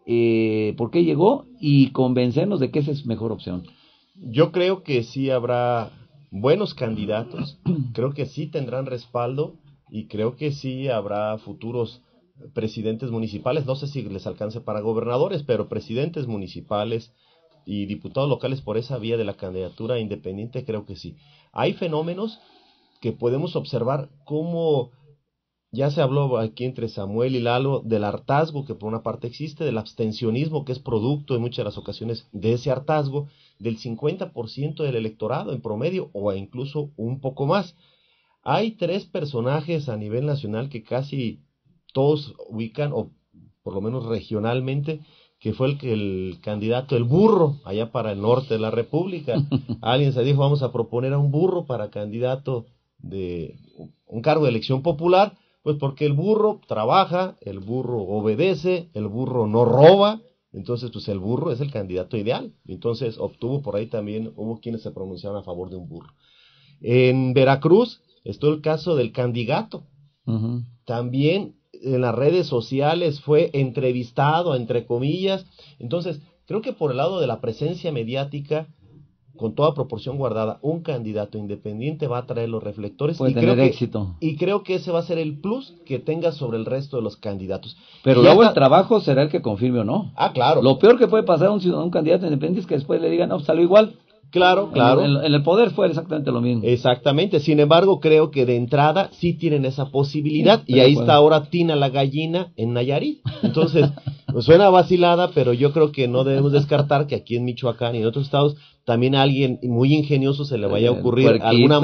por qué llegó y convencernos de que esa es mejor opción. Yo creo que sí habrá buenos candidatos, creo que sí tendrán respaldo y creo que sí habrá futuros presidentes municipales, no sé si les alcance para gobernadores, pero presidentes municipales y diputados locales por esa vía de la candidatura independiente, creo que sí. Hay fenómenos que podemos observar como ya se habló aquí entre Samuel y Lalo del hartazgo que por una parte existe, del abstencionismo que es producto en muchas de las ocasiones de ese hartazgo, del 50% del electorado en promedio o incluso un poco más. Hay 3 personajes a nivel nacional que casi todos ubican, o por lo menos regionalmente, que fue el candidato, el burro, allá para el norte de la República. Alguien se dijo, vamos a proponer a un burro para candidato de un cargo de elección popular, pues porque el burro trabaja, el burro obedece, el burro no roba, entonces pues el burro es el candidato ideal. Entonces obtuvo por ahí también, hubo quienes se pronunciaron a favor de un burro. En Veracruz estuvo el caso del candidato. También en las redes sociales fue entrevistado, entre comillas. Entonces, creo que por el lado de la presencia mediática, con toda proporción guardada, un candidato independiente va a traer los reflectores. Puede tener éxito. Y creo que ese va a ser el plus que tenga sobre el resto de los candidatos. Pero luego el trabajo será el que confirme o no. Ah, claro. Lo peor que puede pasar a un candidato independiente es que después le digan, no, salió igual. Claro, claro. En el poder fue exactamente lo mismo. Exactamente. Sin embargo, creo que de entrada sí tienen esa posibilidad. Y ahí está ahora Tina la gallina en Nayarit. Entonces, pues suena vacilada, pero yo creo que no debemos descartar que aquí en Michoacán y en otros estados también a alguien muy ingenioso se le vaya a ocurrir alguna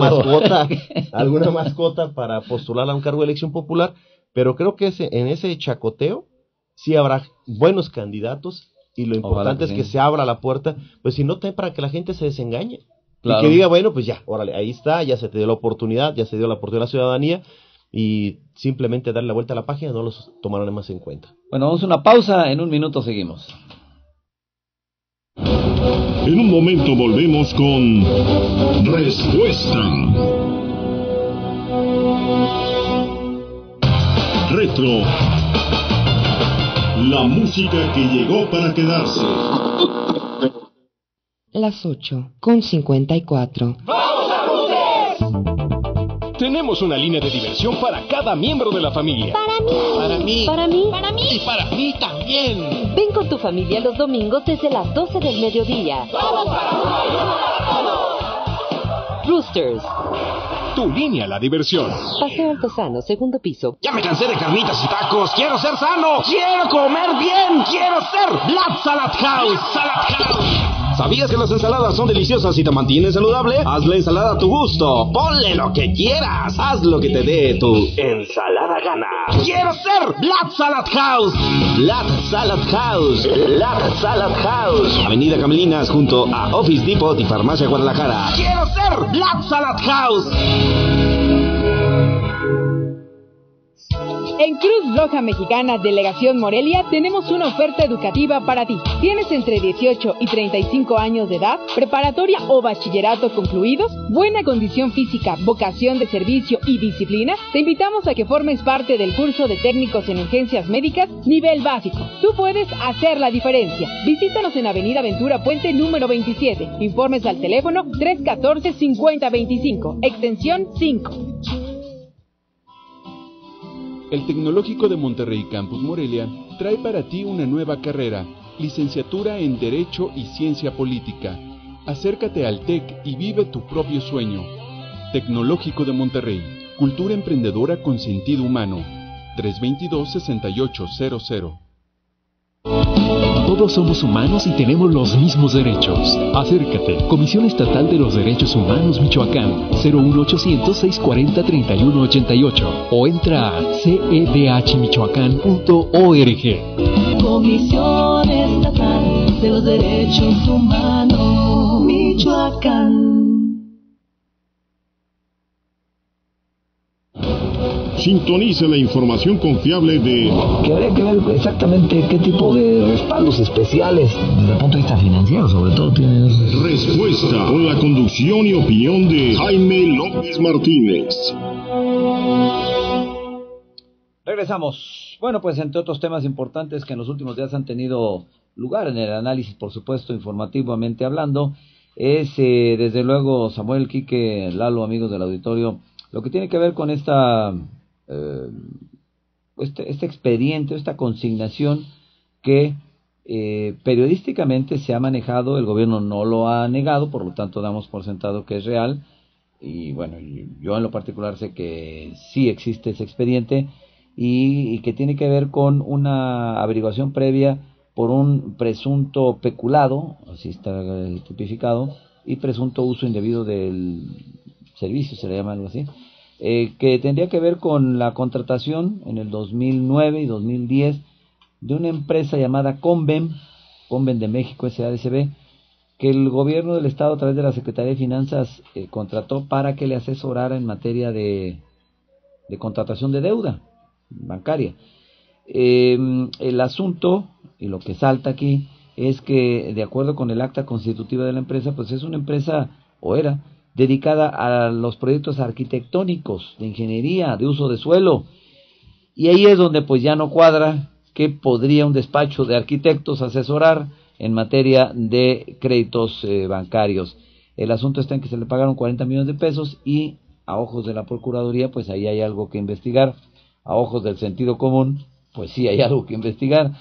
mascota para postularla a un cargo de elección popular. Pero creo que en ese chacoteo sí habrá buenos candidatos. Y lo importante es que se abra la puerta, pues si no, para que la gente se desengañe. Claro. Y que diga, bueno, pues ya, órale, ahí está, ya se te dio la oportunidad, ya se dio la oportunidad a la ciudadanía, y simplemente darle la vuelta a la página, no los tomarán más en cuenta. Bueno, vamos a una pausa, en un minuto seguimos. En un momento volvemos con Respuesta. Retro. La música que llegó para quedarse. Las 8:54. ¡Vamos a Hooters! Tenemos una línea de diversión para cada miembro de la familia. Para mí. Para mí. Para mí. Para mí. Y para mí también. Ven con tu familia los domingos desde las 12 del mediodía. ¡Vamos para Roosters. Tu línea, la diversión. Paseo Altozano, segundo piso. Ya me cansé de carnitas y tacos. Quiero ser sano. Quiero comer bien. Quiero ser Black Salad House. ¿Sabías que las ensaladas son deliciosas y te mantienen saludable? Haz la ensalada a tu gusto. Ponle lo que quieras. Haz lo que te dé tu ensalada gana. Quiero ser Black Salad House. Black Salad House. Black Salad House. Avenida Camelinas junto a Office Depot y Farmacia Guadalajara. Quiero ser Black Salad House. En Cruz Roja Mexicana, Delegación Morelia, tenemos una oferta educativa para ti. ¿Tienes entre 18 y 35 años de edad, preparatoria o bachillerato concluidos, buena condición física, vocación de servicio y disciplina? Te invitamos a que formes parte del curso de técnicos en urgencias médicas nivel básico. Tú puedes hacer la diferencia. Visítanos en Avenida Ventura Puente número 27. Informes al teléfono 314-5025, extensión 5. El Tecnológico de Monterrey Campus Morelia trae para ti una nueva carrera, licenciatura en Derecho y Ciencia Política. Acércate al TEC y vive tu propio sueño. Tecnológico de Monterrey, cultura emprendedora con sentido humano. 322-6800. Todos somos humanos y tenemos los mismos derechos. Acércate. Comisión Estatal de los Derechos Humanos Michoacán. 01800-640-3188 o entra a cedhmichoacán.org. Comisión Estatal de los Derechos Humanos Michoacán. Sintoniza la información confiable de... Que habría que ver exactamente qué tipo de respaldos especiales, desde el punto de vista financiero, sobre todo, tiene... Respuesta, con la conducción y opinión de Jaime López Martínez. Regresamos. Bueno, pues entre otros temas importantes que en los últimos días han tenido lugar en el análisis, por supuesto, informativamente hablando, es desde luego, Samuel, Quique, Lalo, amigos del auditorio, lo que tiene que ver con este expediente, esta consignación que periodísticamente se ha manejado, el gobierno no lo ha negado, por lo tanto damos por sentado que es real, y bueno, yo en lo particular sé que sí existe ese expediente, y que tiene que ver con una averiguación previa por un presunto peculado, así está tipificado, y presunto uso indebido del servicio, se le llama algo así, que tendría que ver con la contratación en el 2009 y 2010 de una empresa llamada Conven de México, SADCB, que el gobierno del estado a través de la Secretaría de Finanzas contrató para que le asesorara en materia de contratación de deuda bancaria. El asunto, y lo que salta aquí, es que de acuerdo con el acta constitutiva de la empresa, pues es una empresa, o era, dedicada a los proyectos arquitectónicos, de ingeniería, de uso de suelo, y ahí es donde pues ya no cuadra que podría un despacho de arquitectos asesorar en materia de créditos bancarios. El asunto está en que se le pagaron 40 millones de pesos y a ojos de la Procuraduría pues ahí hay algo que investigar, a ojos del sentido común pues sí hay algo que investigar.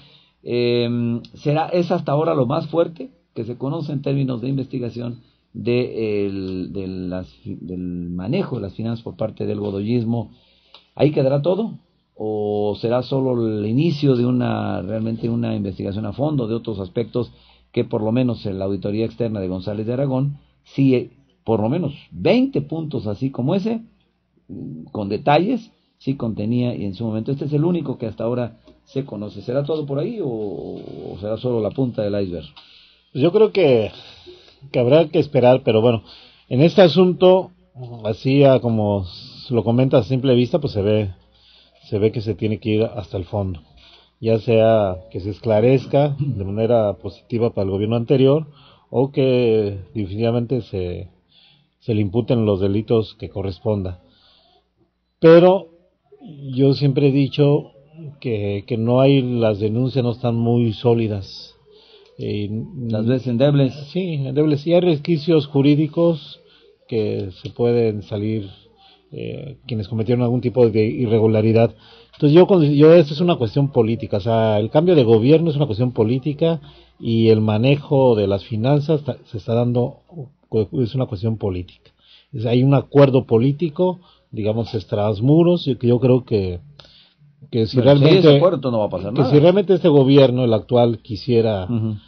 Es hasta ahora lo más fuerte que se conoce en términos de investigación del manejo de las finanzas por parte del godollismo. ¿Ahí quedará todo? ¿O será solo el inicio de realmente una investigación a fondo de otros aspectos que por lo menos en la auditoría externa de González de Aragón, sí, por lo menos 20 puntos así como ese, con detalles, sí contenía, y en su momento este es el único que hasta ahora se conoce? ¿Será todo por ahí o será solo la punta del iceberg? Yo creo que habrá que esperar, pero bueno, en este asunto, así como lo comenta a simple vista, pues se ve que se tiene que ir hasta el fondo, ya sea que se esclarezca de manera positiva para el gobierno anterior o que definitivamente se le imputen los delitos que corresponda. Pero yo siempre he dicho que las denuncias no están muy sólidas. Las ves endebles. Sí, endebles. Y hay resquicios jurídicos que se pueden salir quienes cometieron algún tipo de irregularidad. Entonces yo esto es una cuestión política, o sea, el cambio de gobierno es una cuestión política y el manejo de las finanzas se está dando, es una cuestión política. Hay un acuerdo político, digamos, tras muros, y que yo creo que si realmente ese acuerdo no va a pasar nada. Si realmente este gobierno, el actual, quisiera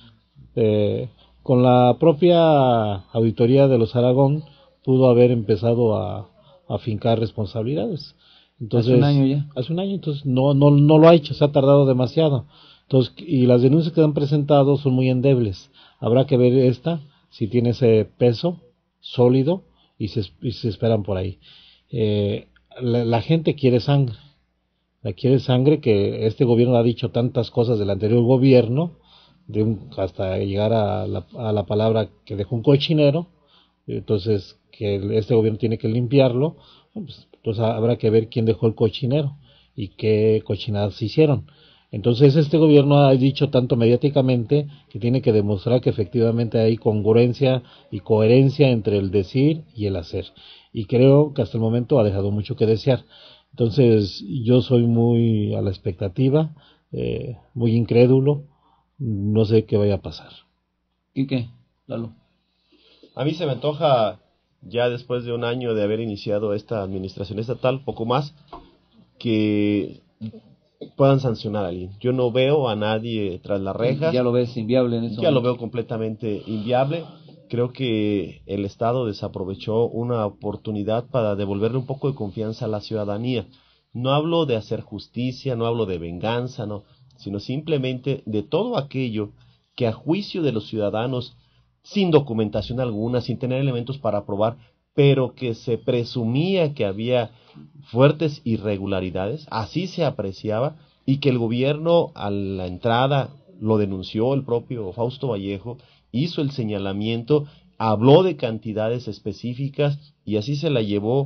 con la propia auditoría de los Aragón pudo haber empezado a afincar responsabilidades. Entonces, hace un año ya. Hace un año, entonces no lo ha hecho, se ha tardado demasiado. Entonces, y las denuncias que han presentado son muy endebles. Habrá que ver si tiene ese peso sólido y se esperan por ahí. La gente quiere sangre. Quiere sangre, que este gobierno ha dicho tantas cosas del anterior gobierno, hasta llegar a la palabra que dejó un cochinero. Entonces que este gobierno tiene que limpiarlo, pues, entonces habrá que ver quién dejó el cochinero y qué cochinadas se hicieron. Entonces este gobierno ha dicho tanto mediáticamente que tiene que demostrar que efectivamente hay congruencia y coherencia entre el decir y el hacer, y creo que hasta el momento ha dejado mucho que desear. Entonces yo soy muy a la expectativa, muy incrédulo, no sé qué vaya a pasar. ¿Y qué, Lalo? A mí se me antoja, ya después de un año de haber iniciado esta administración estatal, poco más, que puedan sancionar a alguien. Yo no veo a nadie tras las rejas. ¿Ya lo ves inviable en eso? Ya lo veo completamente inviable. Creo que el Estado desaprovechó una oportunidad para devolverle un poco de confianza a la ciudadanía. No hablo de hacer justicia, no hablo de venganza, no, sino simplemente de todo aquello que a juicio de los ciudadanos, sin documentación alguna, sin tener elementos para probar, pero que se presumía que había fuertes irregularidades, así se apreciaba, y que el gobierno a la entrada lo denunció, el propio Fausto Vallejo hizo el señalamiento, habló de cantidades específicas y así se la llevó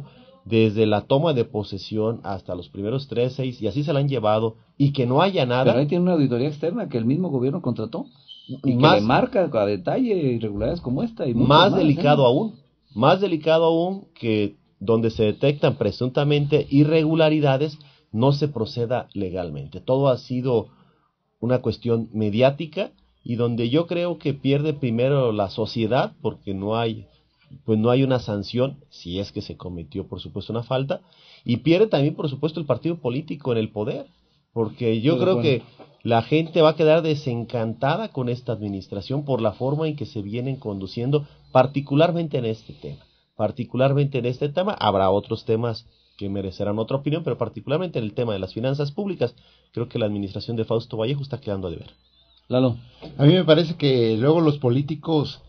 desde la toma de posesión hasta los primeros 3, 6, y así se la han llevado, y que no haya nada. Pero ahí tiene una auditoría externa que el mismo gobierno contrató, y más, que le marca a detalle irregularidades como esta. Y más delicado aún, que donde se detectan presuntamente irregularidades, no se proceda legalmente. Todo ha sido una cuestión mediática, y donde yo creo que pierde primero la sociedad, porque no hay una sanción, si es que se cometió, por supuesto, una falta, y pierde también, por supuesto, el partido político en el poder, porque yo creo que la gente va a quedar desencantada con esta administración por la forma en que se vienen conduciendo, particularmente en este tema. Habrá otros temas que merecerán otra opinión, pero particularmente en el tema de las finanzas públicas, creo que la administración de Fausto Vallejo está quedando a deber. Lalo. A mí me parece que luego los políticos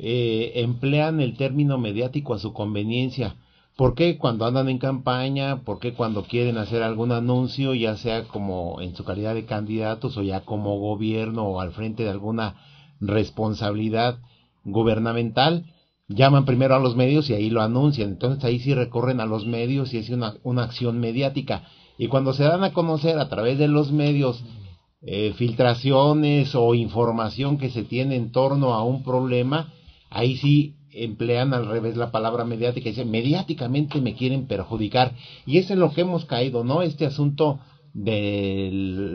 emplean el término mediático a su conveniencia. ¿Por qué cuando andan en campaña? ¿Por qué cuando quieren hacer algún anuncio, ya sea como en su calidad de candidatos o ya como gobierno o al frente de alguna responsabilidad gubernamental? Llaman primero a los medios y ahí lo anuncian. Entonces ahí sí recorren a los medios y es una acción mediática. Y cuando se dan a conocer a través de los medios filtraciones o información que se tiene en torno a un problema, ahí sí emplean al revés la palabra mediática y dicen, mediáticamente me quieren perjudicar. Y eso es lo que hemos caído, ¿no? Este asunto de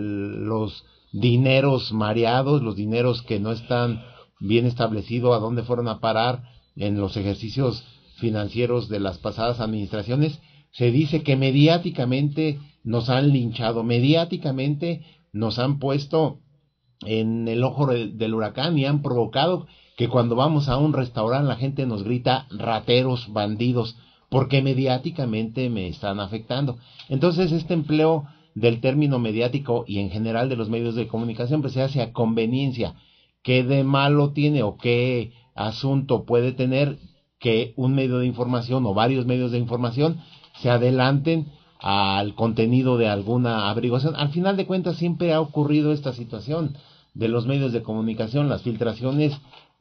los dineros mareados, los dineros que no están bien establecidos a dónde fueron a parar en los ejercicios financieros de las pasadas administraciones. Se dice que mediáticamente nos han linchado, mediáticamente nos han puesto en el ojo del huracán y han provocado que cuando vamos a un restaurante la gente nos grita rateros, bandidos, porque mediáticamente me están afectando. Entonces este empleo del término mediático y en general de los medios de comunicación pues se hace a conveniencia. ¿Qué de malo tiene o qué asunto puede tener que un medio de información o varios medios de información se adelanten al contenido de alguna averiguación? Al final de cuentas siempre ha ocurrido esta situación de los medios de comunicación, las filtraciones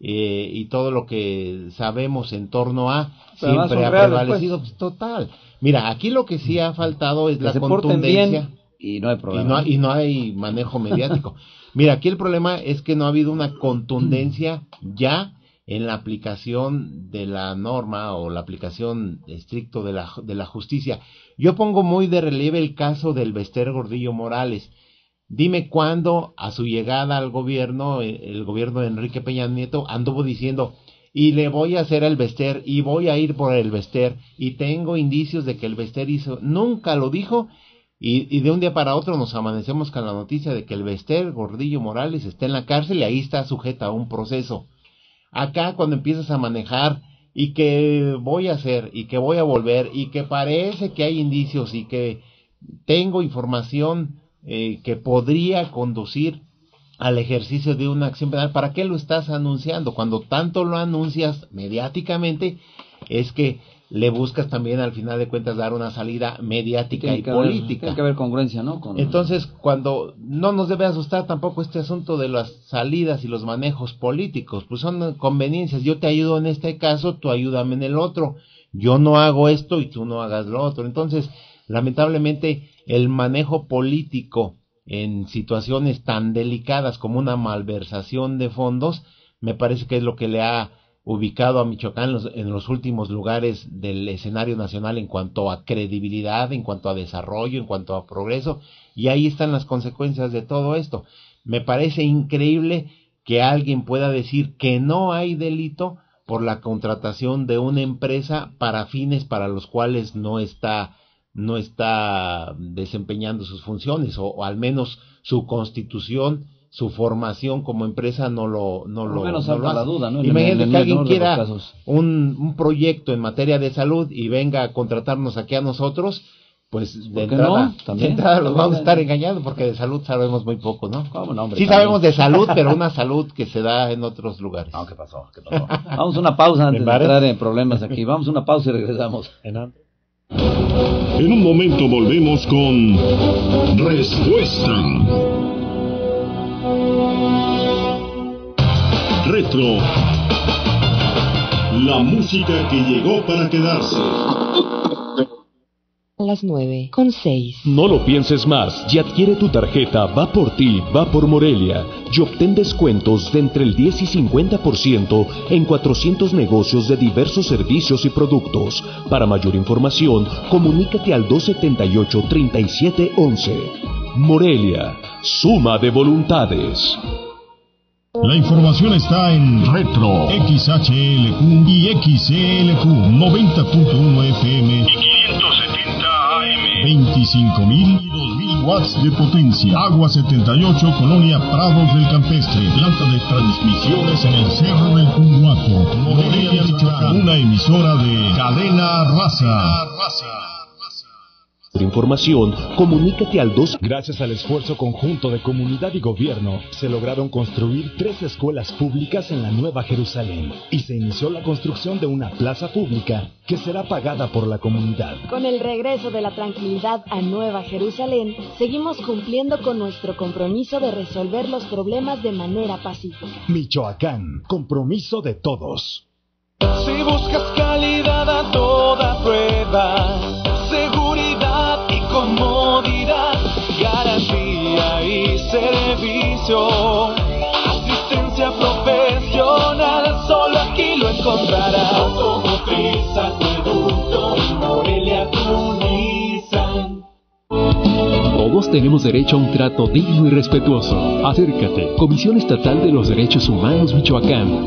y todo lo que sabemos en torno a siempre ha prevalecido, pues, total. Mira, aquí lo que sí ha faltado es la contundencia y no hay problema. Y no hay manejo mediático. Mira, aquí el problema es que no ha habido una contundencia ya en la aplicación de la norma o la aplicación estricto de la justicia. Yo pongo muy de relieve el caso del Bester Gordillo Morales. Dime cuándo a su llegada al gobierno, el gobierno de Enrique Peña Nieto anduvo diciendo, y le voy a hacer el Bester, y voy a ir por el Bester, y tengo indicios de que el Bester hizo. Nunca lo dijo, y de un día para otro nos amanecemos con la noticia de que el Bester Gordillo Morales está en la cárcel y ahí está sujeta a un proceso. Acá cuando empiezas a manejar y que voy a hacer y que voy a volver y que parece que hay indicios y que tengo información que podría conducir al ejercicio de una acción penal, ¿para qué lo estás anunciando? Cuando tanto lo anuncias mediáticamente es que le buscas también al final de cuentas dar una salida mediática y política. Tiene que haber congruencia, ¿no? Entonces, cuando no nos debe asustar tampoco este asunto de las salidas y los manejos políticos, pues son conveniencias. Yo te ayudo en este caso, tú ayúdame en el otro. Yo no hago esto y tú no hagas lo otro. Entonces, lamentablemente, el manejo político en situaciones tan delicadas como una malversación de fondos, me parece que es lo que le ha ubicado a Michoacán en los últimos lugares del escenario nacional en cuanto a credibilidad, en cuanto a desarrollo, en cuanto a progreso, y ahí están las consecuencias de todo esto. Me parece increíble que alguien pueda decir que no hay delito por la contratación de una empresa para fines para los cuales no está desempeñando sus funciones, o al menos su constitución, su formación como empresa no lo hace. La duda, ¿no? Imagínate que alguien quiera un proyecto en materia de salud y venga a contratarnos aquí a nosotros, pues de entrada los vamos a estar engañando, porque de salud sabemos muy poco, ¿no? Sí sabemos de salud, pero una salud que se da en otros lugares. ¿Qué pasó? Vamos a una pausa antes de entrar en problemas aquí. Vamos a una pausa y regresamos. En un momento volvemos con Respuesta. Retro. La música que llegó para quedarse. A las 9:06. No lo pienses más y adquiere tu tarjeta Va por ti, Va por Morelia y obtén descuentos de entre el 10 y 50% en 400 negocios de diversos servicios y productos. Para mayor información, comunícate al 278-3711. Morelia, suma de voluntades. La información está en Retro, XHLQ y XLQ 90.1 FM y 570 AM. 25.000 y 2.000 watts de potencia. Agua 78, Colonia Prados del Campestre. Planta de transmisiones en el Cerro del Cunguaco, Morelia, Michoacán. Una emisora de Cadena Raza. Por información, comunícate al 2. Gracias al esfuerzo conjunto de comunidad y gobierno, se lograron construir 3 escuelas públicas en la Nueva Jerusalén y se inició la construcción de una plaza pública que será pagada por la comunidad. Con el regreso de la tranquilidad a Nueva Jerusalén, seguimos cumpliendo con nuestro compromiso de resolver los problemas de manera pacífica. Michoacán, compromiso de todos. Si buscas calidad a toda prueba, seguridad y comodidad, garantía y servicio, asistencia profesional, solo aquí lo encontrarás. Automotriz, Acueducto, Morelia, Nissan. Todos tenemos derecho a un trato digno y respetuoso. Acércate. Comisión Estatal de los Derechos Humanos Michoacán,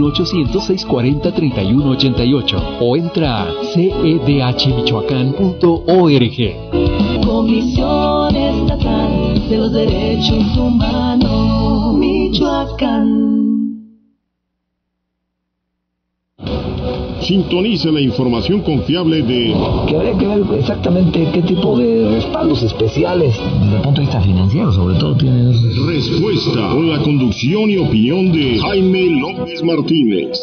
01800-640-3188 o entra a cedhmichoacán.org. Comisión Estatal de los Derechos Humanos Michoacán. Sintoniza la información confiable de... Que habría que ver exactamente qué tipo de respaldos especiales, desde el punto de vista financiero, sobre todo, tienen... Respuesta, con la conducción y opinión de Jaime López Martínez.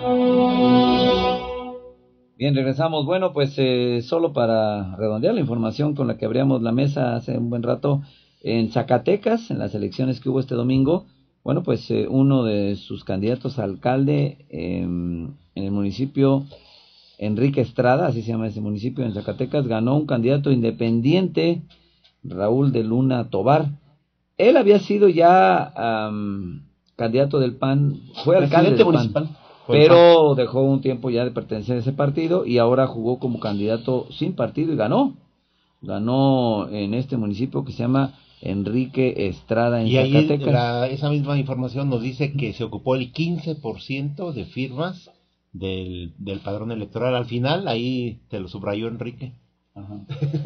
Bien, regresamos. Bueno, pues solo para redondear la información con la que abríamos la mesa hace un buen rato, en Zacatecas, en las elecciones que hubo este domingo, bueno, pues uno de sus candidatos a alcalde en el municipio, Enrique Estrada, así se llama ese municipio en Zacatecas, ganó un candidato independiente, Raúl de Luna Tobar. Él había sido ya candidato del PAN, fue alcalde del PAN, pero dejó un tiempo ya de pertenecer a ese partido y ahora jugó como candidato sin partido y ganó en este municipio que se llama Enrique Estrada en Zacatecas. Ahí esa misma información nos dice que se ocupó el 15% de firmas del padrón electoral. Al final, ahí te lo subrayó Enrique. Ajá.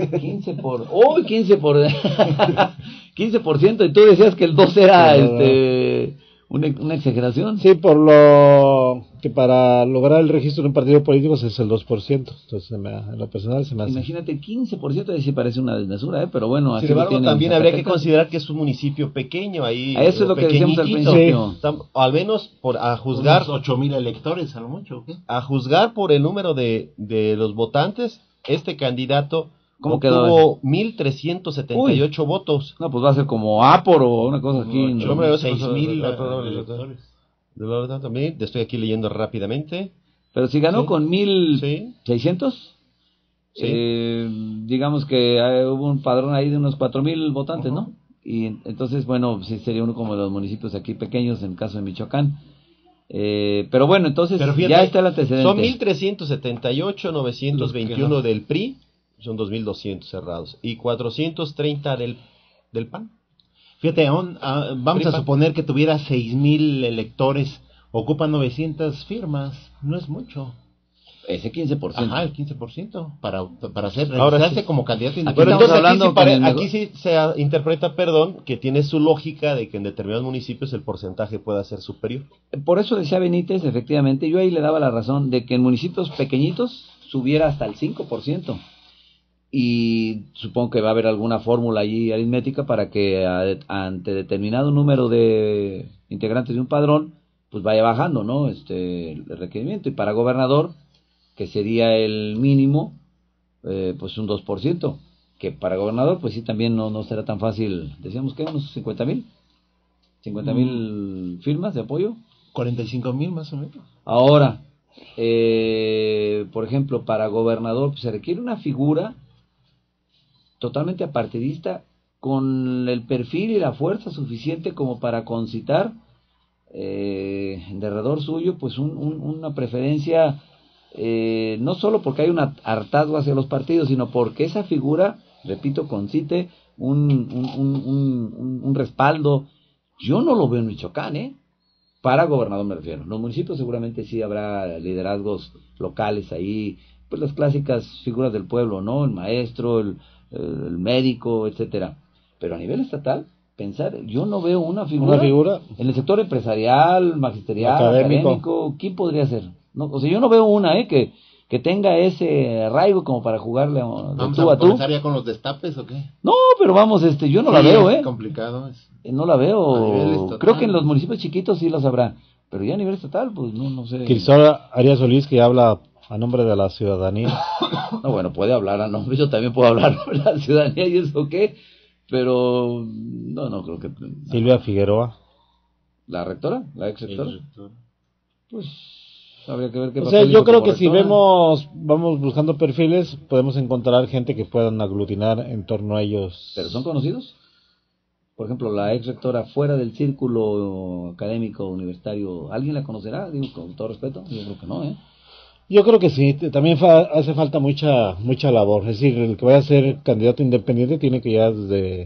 15%, y tú decías que el 2 era una exageración. Sí, por lo que para lograr el registro de un partido político es el 2%. Entonces, en lo personal se me hace. Imagínate, 15%, sí parece una desmesura, pero bueno. Sin embargo, también habría que considerar que es un municipio pequeño. Ahí eso es lo que decíamos al principio. Sí. Al menos, a juzgar. 8,000 electores, a lo mucho, ¿o qué? A juzgar por el número de los votantes, este candidato obtuvo 1,378 votos. No, pues va a ser como Apor o una cosa aquí. El número de 6,000 electores. También te estoy aquí leyendo rápidamente. Pero si ganó con 1,600, digamos que hubo un padrón ahí de unos 4,000 votantes, ¿no? Y entonces, bueno, sí sería uno como de los municipios aquí pequeños en el caso de Michoacán. Pero bueno, entonces fíjate, ya está el antecedente. Son 1,378, 921 del PRI, son 2,200 cerrados, y 430 del PAN. Fíjate, vamos a suponer que tuviera 6,000 electores, ocupa 900 firmas, no es mucho. Ese 15%. Ajá, el 15% para hacer ahora sí, como candidato independiente. Pero entonces aquí sí se interpreta, que tiene su lógica de que en determinados municipios el porcentaje pueda ser superior. Por eso decía Benítez, efectivamente, yo ahí le daba la razón de que en municipios pequeñitos subiera hasta el 5%. Y supongo que va a haber alguna fórmula allí aritmética para que ante determinado número de integrantes de un padrón, pues vaya bajando, ¿no? El requerimiento. Y para gobernador, que sería el mínimo, pues un 2%, que para gobernador, pues sí, también no será tan fácil. Decíamos que unos 50,000 firmas de apoyo. 45,000 más o menos. Ahora, por ejemplo, para gobernador, pues se requiere una figura totalmente apartidista, con el perfil y la fuerza suficiente como para concitar en derredor suyo pues una preferencia, no solo porque hay un hartazgo hacia los partidos, sino porque esa figura, repito, concite un respaldo. Yo no lo veo en Michoacán, para gobernador me refiero. En los municipios seguramente sí habrá liderazgos locales ahí, pues las clásicas figuras del pueblo, ¿no? El maestro, el médico, etcétera. Pero a nivel estatal, yo no veo una figura en el sector empresarial, magisterial, académico. ¿Quién podría ser? No, o sea, yo no veo una que tenga ese arraigo como para jugarle de tú a tú. ¿Comenzar ya con los destapes o qué? No, pero vamos, yo no la veo, Es complicado. No la veo. Creo que en los municipios chiquitos sí las habrá, pero ya a nivel estatal, pues no sé. Cristóbal Arias Solís, que habla a nombre de la ciudadanía. No, bueno, puede hablar a nombre, yo también puedo hablar de la ciudadanía, ¿y eso qué? Pero no creo que... Silvia Figueroa. ¿La rectora? ¿La ex rectora? Pues habría que ver qué pasa. O sea, yo creo que si vamos buscando perfiles, podemos encontrar gente que puedan aglutinar en torno a ellos. ¿Pero son conocidos? Por ejemplo, la ex rectora fuera del círculo académico universitario, ¿alguien la conocerá? Digo, con todo respeto, yo creo que no, Yo creo que sí, también hace falta mucha labor. Es decir, el que vaya a ser candidato independiente tiene que ya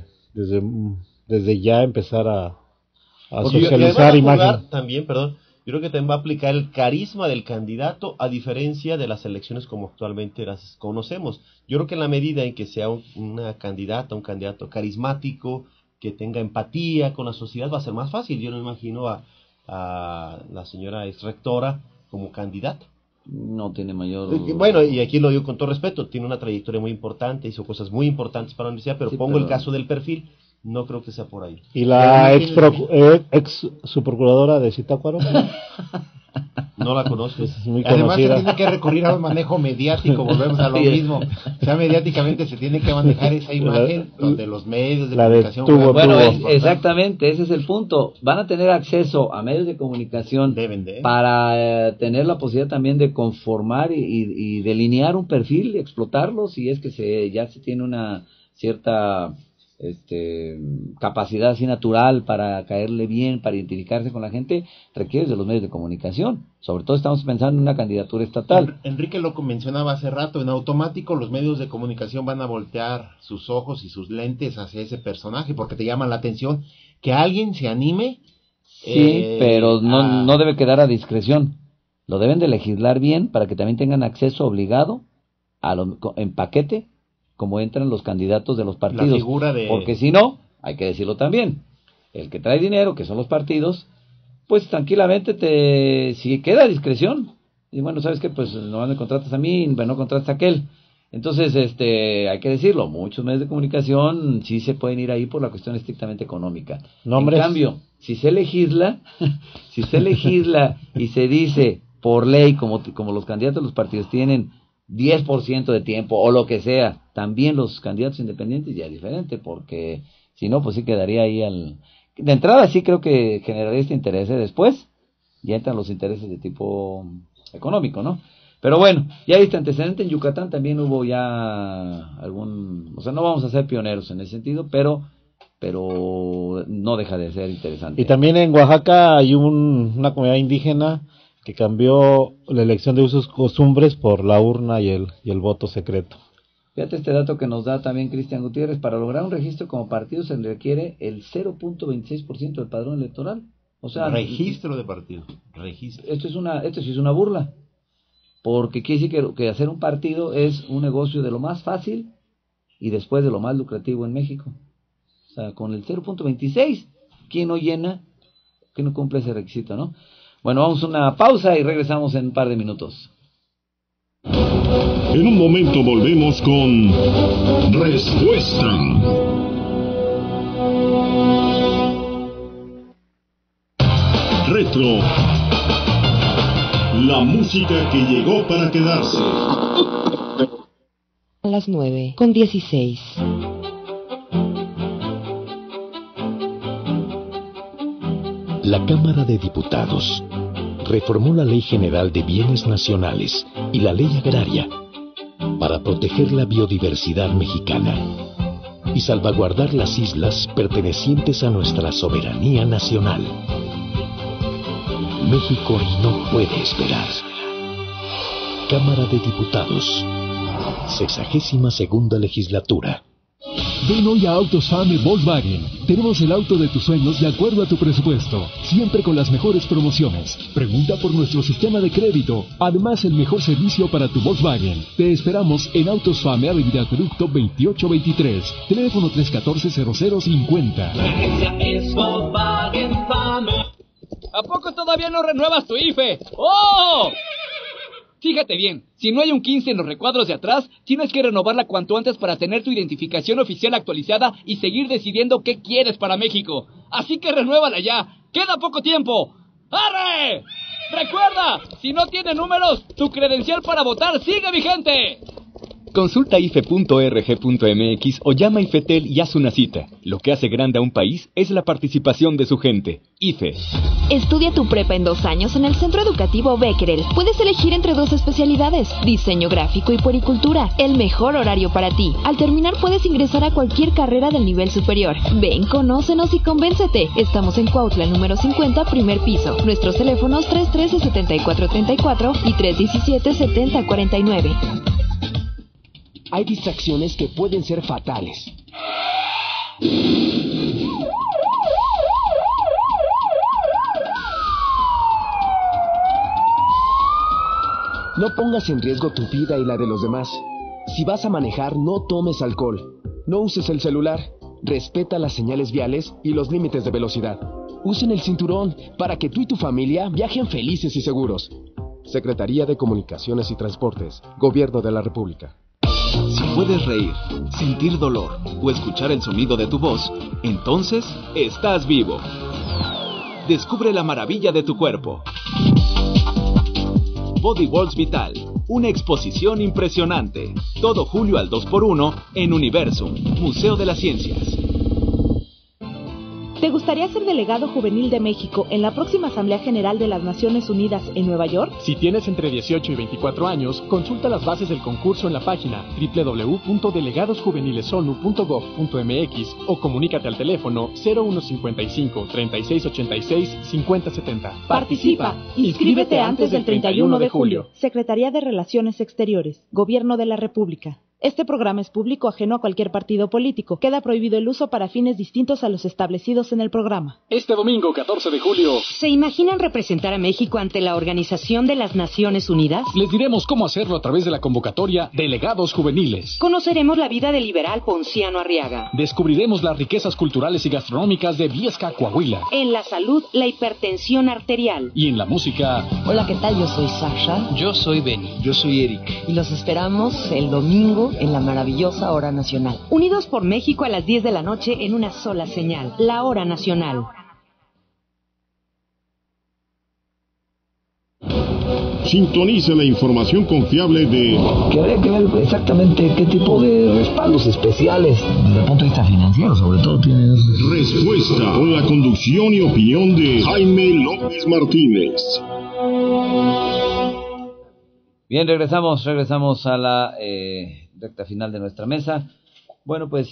desde ya empezar a socializar imagen. También, yo creo que también va a aplicar el carisma del candidato, a diferencia de las elecciones como actualmente las conocemos. Yo creo que en la medida en que sea un candidato carismático, que tenga empatía con la sociedad, va a ser más fácil. Yo no me imagino a la señora ex rectora como candidata. No tiene mayor... Bueno, y aquí lo digo con todo respeto, tiene una trayectoria muy importante, hizo cosas muy importantes para la universidad, pero pongo el caso del perfil, no creo que sea por ahí. ¿Y la ex subprocuradora de Zitácuaro? No la conozco. Es muy Además conocida. se tiene que recurrir a un manejo mediático, volvemos a lo mismo. O sea, mediáticamente se tiene que manejar esa imagen donde los medios de comunicación... Bueno, exactamente, ese es el punto. Van a tener acceso a medios de comunicación para tener la posibilidad también de conformar y delinear un perfil, explotarlo, si es que ya se tiene una cierta... capacidad así natural para caerle bien, para identificarse con la gente, requiere de los medios de comunicación. Sobre todo estamos pensando en una candidatura estatal. Enrique lo mencionaba hace rato, en automático los medios de comunicación van a voltear sus ojos y sus lentes hacia ese personaje, porque te llama la atención que alguien se anime. Pero no debe quedar a discreción. Lo deben de legislar bien para que también tengan acceso obligado en paquete, como entran los candidatos de los partidos, porque si no, hay que decirlo también, el que trae dinero, que son los partidos, pues tranquilamente si queda a discreción, y bueno, ¿sabes qué? Pues no me contratas a mí, no contratas a aquel, entonces hay que decirlo, muchos medios de comunicación sí se pueden ir ahí por la cuestión estrictamente económica. ¿Nombres? En cambio, si se legisla y se dice por ley, como los candidatos de los partidos tienen 10% de tiempo o lo que sea, también los candidatos independientes ya es diferente, porque si no, pues sí quedaría ahí de entrada sí creo que generaría este interés, después ya entran los intereses de tipo económico, ¿no? Pero bueno, ya viste antecedente en Yucatán, también hubo ya o sea, no vamos a ser pioneros en ese sentido, pero no deja de ser interesante. Y también en Oaxaca hay una comunidad indígena que cambió la elección de usos y costumbres por la urna y el voto secreto. Fíjate este dato que nos da también Cristian Gutiérrez: para lograr un registro como partido se requiere el 0.26% del padrón electoral. O sea, registro de partido. Esto sí es una burla, porque quiere decir que hacer un partido es un negocio de lo más fácil y después de lo más lucrativo en México. O sea, con el 0.26, ¿quién no cumple ese requisito, no? Bueno, vamos a una pausa y regresamos en un par de minutos. En un momento volvemos con Respuesta. Retro. La música que llegó para quedarse. A las 9:16. La Cámara de Diputados reformó la Ley General de Bienes Nacionales y la Ley Agraria para proteger la biodiversidad mexicana. y salvaguardar las islas pertenecientes a nuestra soberanía nacional. México no puede esperar. Cámara de Diputados, 62ª legislatura. Ven hoy a Autos Fame Volkswagen. Tenemos el auto de tus sueños de acuerdo a tu presupuesto, siempre con las mejores promociones. Pregunta por nuestro sistema de crédito. Además, el mejor servicio para tu Volkswagen. Te esperamos en Autos Fame, Avenida Acueducto 2823. Teléfono 314-0050. Es Volkswagen Fame. ¿A poco todavía no renuevas tu IFE? ¡Oh! Fíjate bien, si no hay un 15 en los recuadros de atrás, tienes que renovarla cuanto antes para tener tu identificación oficial actualizada y seguir decidiendo qué quieres para México. Así que renuévala ya, queda poco tiempo. ¡Arre! Recuerda, si no tiene números, tu credencial para votar sigue vigente. Consulta ife.rg.mx o llama a Ifetel y haz una cita. Lo que hace grande a un país es la participación de su gente. IFE. Estudia tu prepa en 2 años en el Centro Educativo Becquerel. Puedes elegir entre 2 especialidades, diseño gráfico y puericultura. El mejor horario para ti. Al terminar puedes ingresar a cualquier carrera del nivel superior. Ven, conócenos y convéncete. Estamos en Cuautla, número 50, primer piso. Nuestros teléfonos 313-7434 y 317-7049. Hay distracciones que pueden ser fatales. No pongas en riesgo tu vida y la de los demás. Si vas a manejar, no tomes alcohol. No uses el celular. Respeta las señales viales y los límites de velocidad. Usen el cinturón para que tú y tu familia viajen felices y seguros. Secretaría de Comunicaciones y Transportes, Gobierno de la República. Si puedes reír, sentir dolor o escuchar el sonido de tu voz, entonces estás vivo. Descubre la maravilla de tu cuerpo. Body Worlds Vital, una exposición impresionante. Todo julio al 2x1 en Universum, Museo de las Ciencias. ¿Te gustaría ser delegado juvenil de México en la próxima Asamblea General de las Naciones Unidas en Nueva York? Si tienes entre 18 y 24 años, consulta las bases del concurso en la página www.delegadosjuvenilesonu.gov.mx o comunícate al teléfono 0155-3686-5070. Participa. Inscríbete antes del 31 de julio. Secretaría de Relaciones Exteriores, Gobierno de la República. Este programa es público ajeno a cualquier partido político. Queda prohibido el uso para fines distintos a los establecidos en el programa. Este domingo, 14 de julio... ¿Se imaginan representar a México ante la Organización de las Naciones Unidas? Les diremos cómo hacerlo a través de la convocatoria Delegados Juveniles. Conoceremos la vida del liberal Ponciano Arriaga. Descubriremos las riquezas culturales y gastronómicas de Viesca, Coahuila. En la salud, la hipertensión arterial. Y en la música... Hola, ¿qué tal? Yo soy Sasha. Yo soy Benny. Yo soy Eric. Y los esperamos el domingo en la maravillosa Hora Nacional. Unidos por México a las 10 de la noche en una sola señal, la Hora Nacional. Sintonice la información confiable de... Que habría que ver exactamente qué tipo de respaldos especiales, desde el punto de vista financiero, sobre todo, tiene... Respuesta, con la conducción y opinión de Jaime López Martínez. Bien, regresamos a la recta final de nuestra mesa. Bueno, pues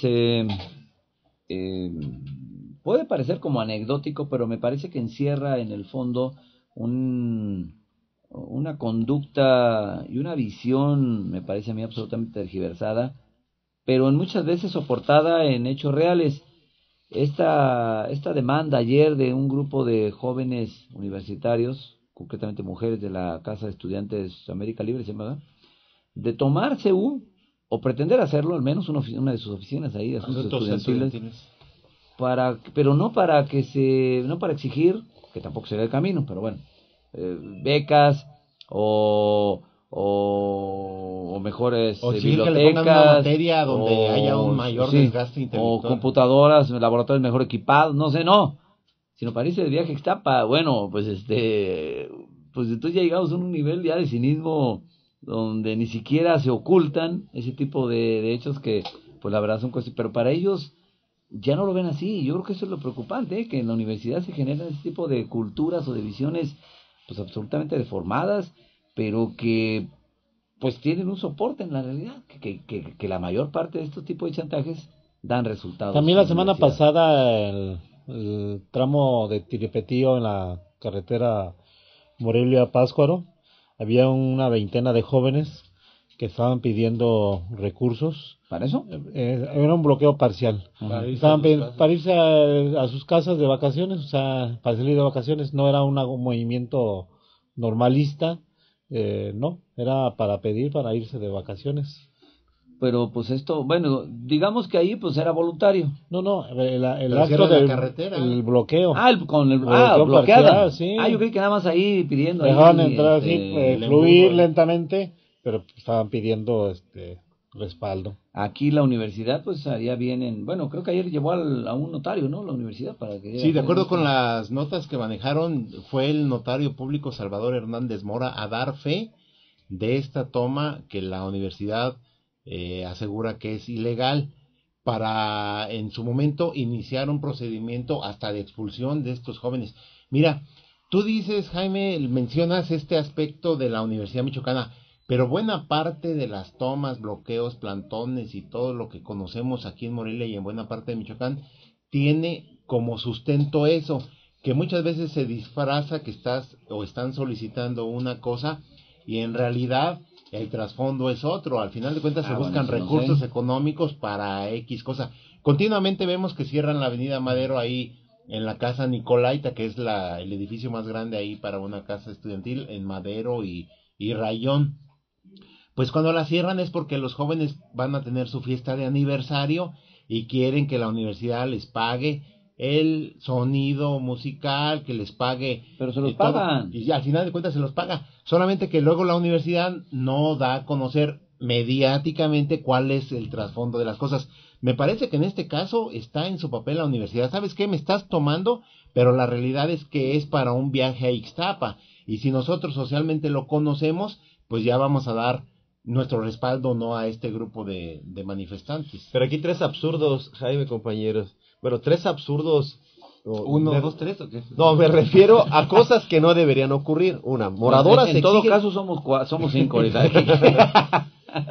puede parecer como anecdótico, pero me parece que encierra en el fondo una conducta y una visión, me parece a mí absolutamente tergiversada, pero en muchas veces soportada en hechos reales. Esta demanda ayer de un grupo de jóvenes universitarios, concretamente mujeres de la Casa de Estudiantes América Libre, ¿se llama? De tomarse o pretender hacerlo, al menos una de sus oficinas ahí de asuntos estudiantiles, pero no para exigir, que tampoco sería el camino, pero bueno, becas o mejores bibliotecas, que le pongan una materia donde haya un mayor desgaste intelectual, o computadoras, laboratorios mejor equipados, sino para irse de viaje a Ixtapa. Bueno, pues pues entonces ya llegamos a un nivel ya de cinismo donde ni siquiera se ocultan ese tipo de hechos que, pues la verdad son cosas, pero para ellos ya no lo ven así. Yo creo que eso es lo preocupante, que en la universidad se generan ese tipo de culturas o de visiones pues absolutamente deformadas, pero que pues tienen un soporte en la realidad, que la mayor parte de estos tipos de chantajes dan resultados. También la semana pasada el tramo de Tiripetío en la carretera Morelia-Pátzcuaro, había una veintena de jóvenes que estaban pidiendo recursos. ¿Para eso? Era un bloqueo parcial. Para irse a sus casas de vacaciones, o sea, para salir de vacaciones. No era un movimiento normalista, no, era para pedir para irse de vacaciones. Pero pues esto, bueno, digamos que ahí pues era voluntario. No, el acto del carretera. El bloqueo. Bloqueada. Parcial, sí. Yo creí que nada más ahí pidiendo. Dejaban entrar así, fluir lentamente, pero estaban pidiendo respaldo. Aquí la universidad pues haría bien creo que ayer llevó a un notario, ¿no? La universidad para que... Sí, de acuerdo con las notas que manejaron, fue el notario público Salvador Hernández Mora a dar fe de esta toma que la universidad asegura que es ilegal, para en su momento iniciar un procedimiento hasta de expulsión de estos jóvenes. Mira, tú dices, Jaime, mencionas este aspecto de la Universidad Michoacana, pero buena parte de las tomas, bloqueos, plantones y todo lo que conocemos aquí en Morelia y en buena parte de Michoacán tiene como sustento eso, que muchas veces se disfraza que están solicitando una cosa y en realidad el trasfondo es otro. Al final de cuentas se buscan recursos económicos para X cosa. Continuamente vemos que cierran la avenida Madero ahí en la casa Nicolaita, que es el edificio más grande ahí para una casa estudiantil en Madero y Rayón. Pues cuando la cierran es porque los jóvenes van a tener su fiesta de aniversario y quieren que la universidad les pague el sonido musical, que les pague... Pero se los pagan. Y al final de cuentas se los paga. Solamente que luego la universidad no da a conocer mediáticamente cuál es el trasfondo de las cosas. Me parece que en este caso está en su papel la universidad. ¿Sabes qué? Me estás tomando, pero la realidad es que es para un viaje a Ixtapa. Y si nosotros socialmente lo conocemos, pues ya vamos a dar nuestro respaldo no a este grupo de manifestantes. Pero aquí 3 absurdos, Jaime, compañeros. Bueno, 3 absurdos. 1, 2, 3 ¿o qué? No, me refiero a cosas que no deberían ocurrir. Una, moradoras en todo caso somos 5 ahorita.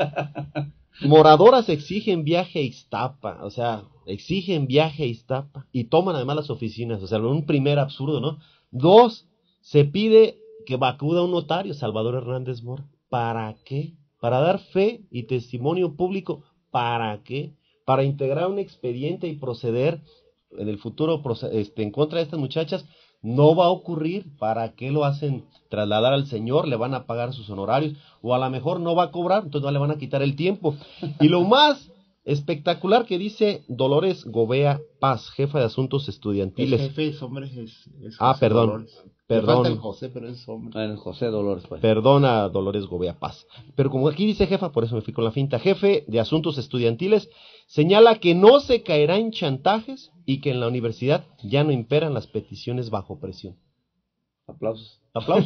Moradoras exigen viaje a Ixtapa, o sea, exigen viaje a Ixtapa y toman además las oficinas, o sea, un primer absurdo, ¿no? 2, se pide que acuda un notario, Salvador Hernández Mora. ¿Para qué? Para dar fe y testimonio público. ¿Para qué? Para integrar un expediente y proceder en el futuro en contra de estas muchachas. No va a ocurrir. ¿Para qué lo hacen? Trasladar al señor, le van a pagar sus honorarios, o a lo mejor no va a cobrar, entonces no le van a quitar el tiempo. Y lo más espectacular que dice Dolores Gobea Paz, jefa de asuntos estudiantiles. El jefe es hombre, es perdón. Dolores. Perdón. Falta el José, pero es hombre. El José Dolores, pues. Perdona, Dolores Gobea Paz. Pero como aquí dice jefa, por eso me fui con la finta. Jefe de asuntos estudiantiles señala que no se caerá en chantajes y que en la universidad ya no imperan las peticiones bajo presión. Aplausos.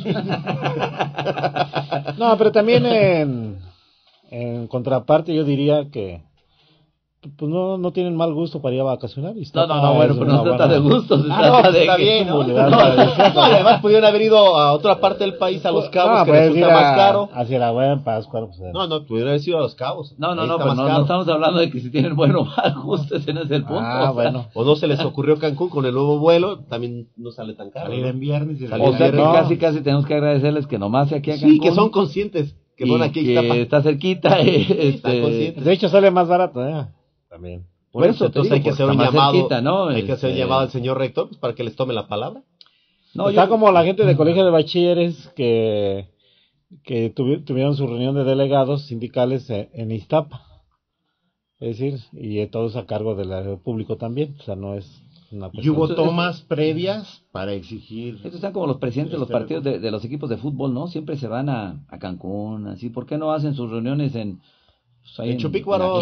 No, pero también en contraparte yo diría que pues no tienen mal gusto para ir a vacacionar. Bueno, pero no se trata de gusto, se trata de está que... bien, ¿no? Además pudieron haber ido a otra parte del país, a Los Cabos, que resulta más caro. Hacia la buena Pátzcuaro. Pues, no, pudieron haber ido a Los Cabos. No, pero no estamos hablando de que si tienen bueno o mal gusto, ese no es el punto. Bueno. O no se les ocurrió Cancún con el nuevo vuelo, también no sale tan caro. Salir en viernes. O sea que casi tenemos que agradecerles que nomás aquí a Cancún. Sí, que son conscientes, que van aquí a Ixtapa. Que está cerquita. De hecho sale más barato, también. Por eso, entonces hay que hacer un llamado, cerquita, ¿no? Hay que hacer un llamado al señor rector pues, para que les tome la palabra. Está como la gente de colegio de bachilleres que tuvieron su reunión de delegados sindicales en Ixtapa. Es decir, y todo es a cargo del público también, o sea, no es una persona. Y hubo tomas previas para exigir... Estos están como los presidentes de los partidos de los equipos de fútbol, ¿no? Siempre se van a Cancún, así. ¿Por qué no hacen sus reuniones en Chupícuaro?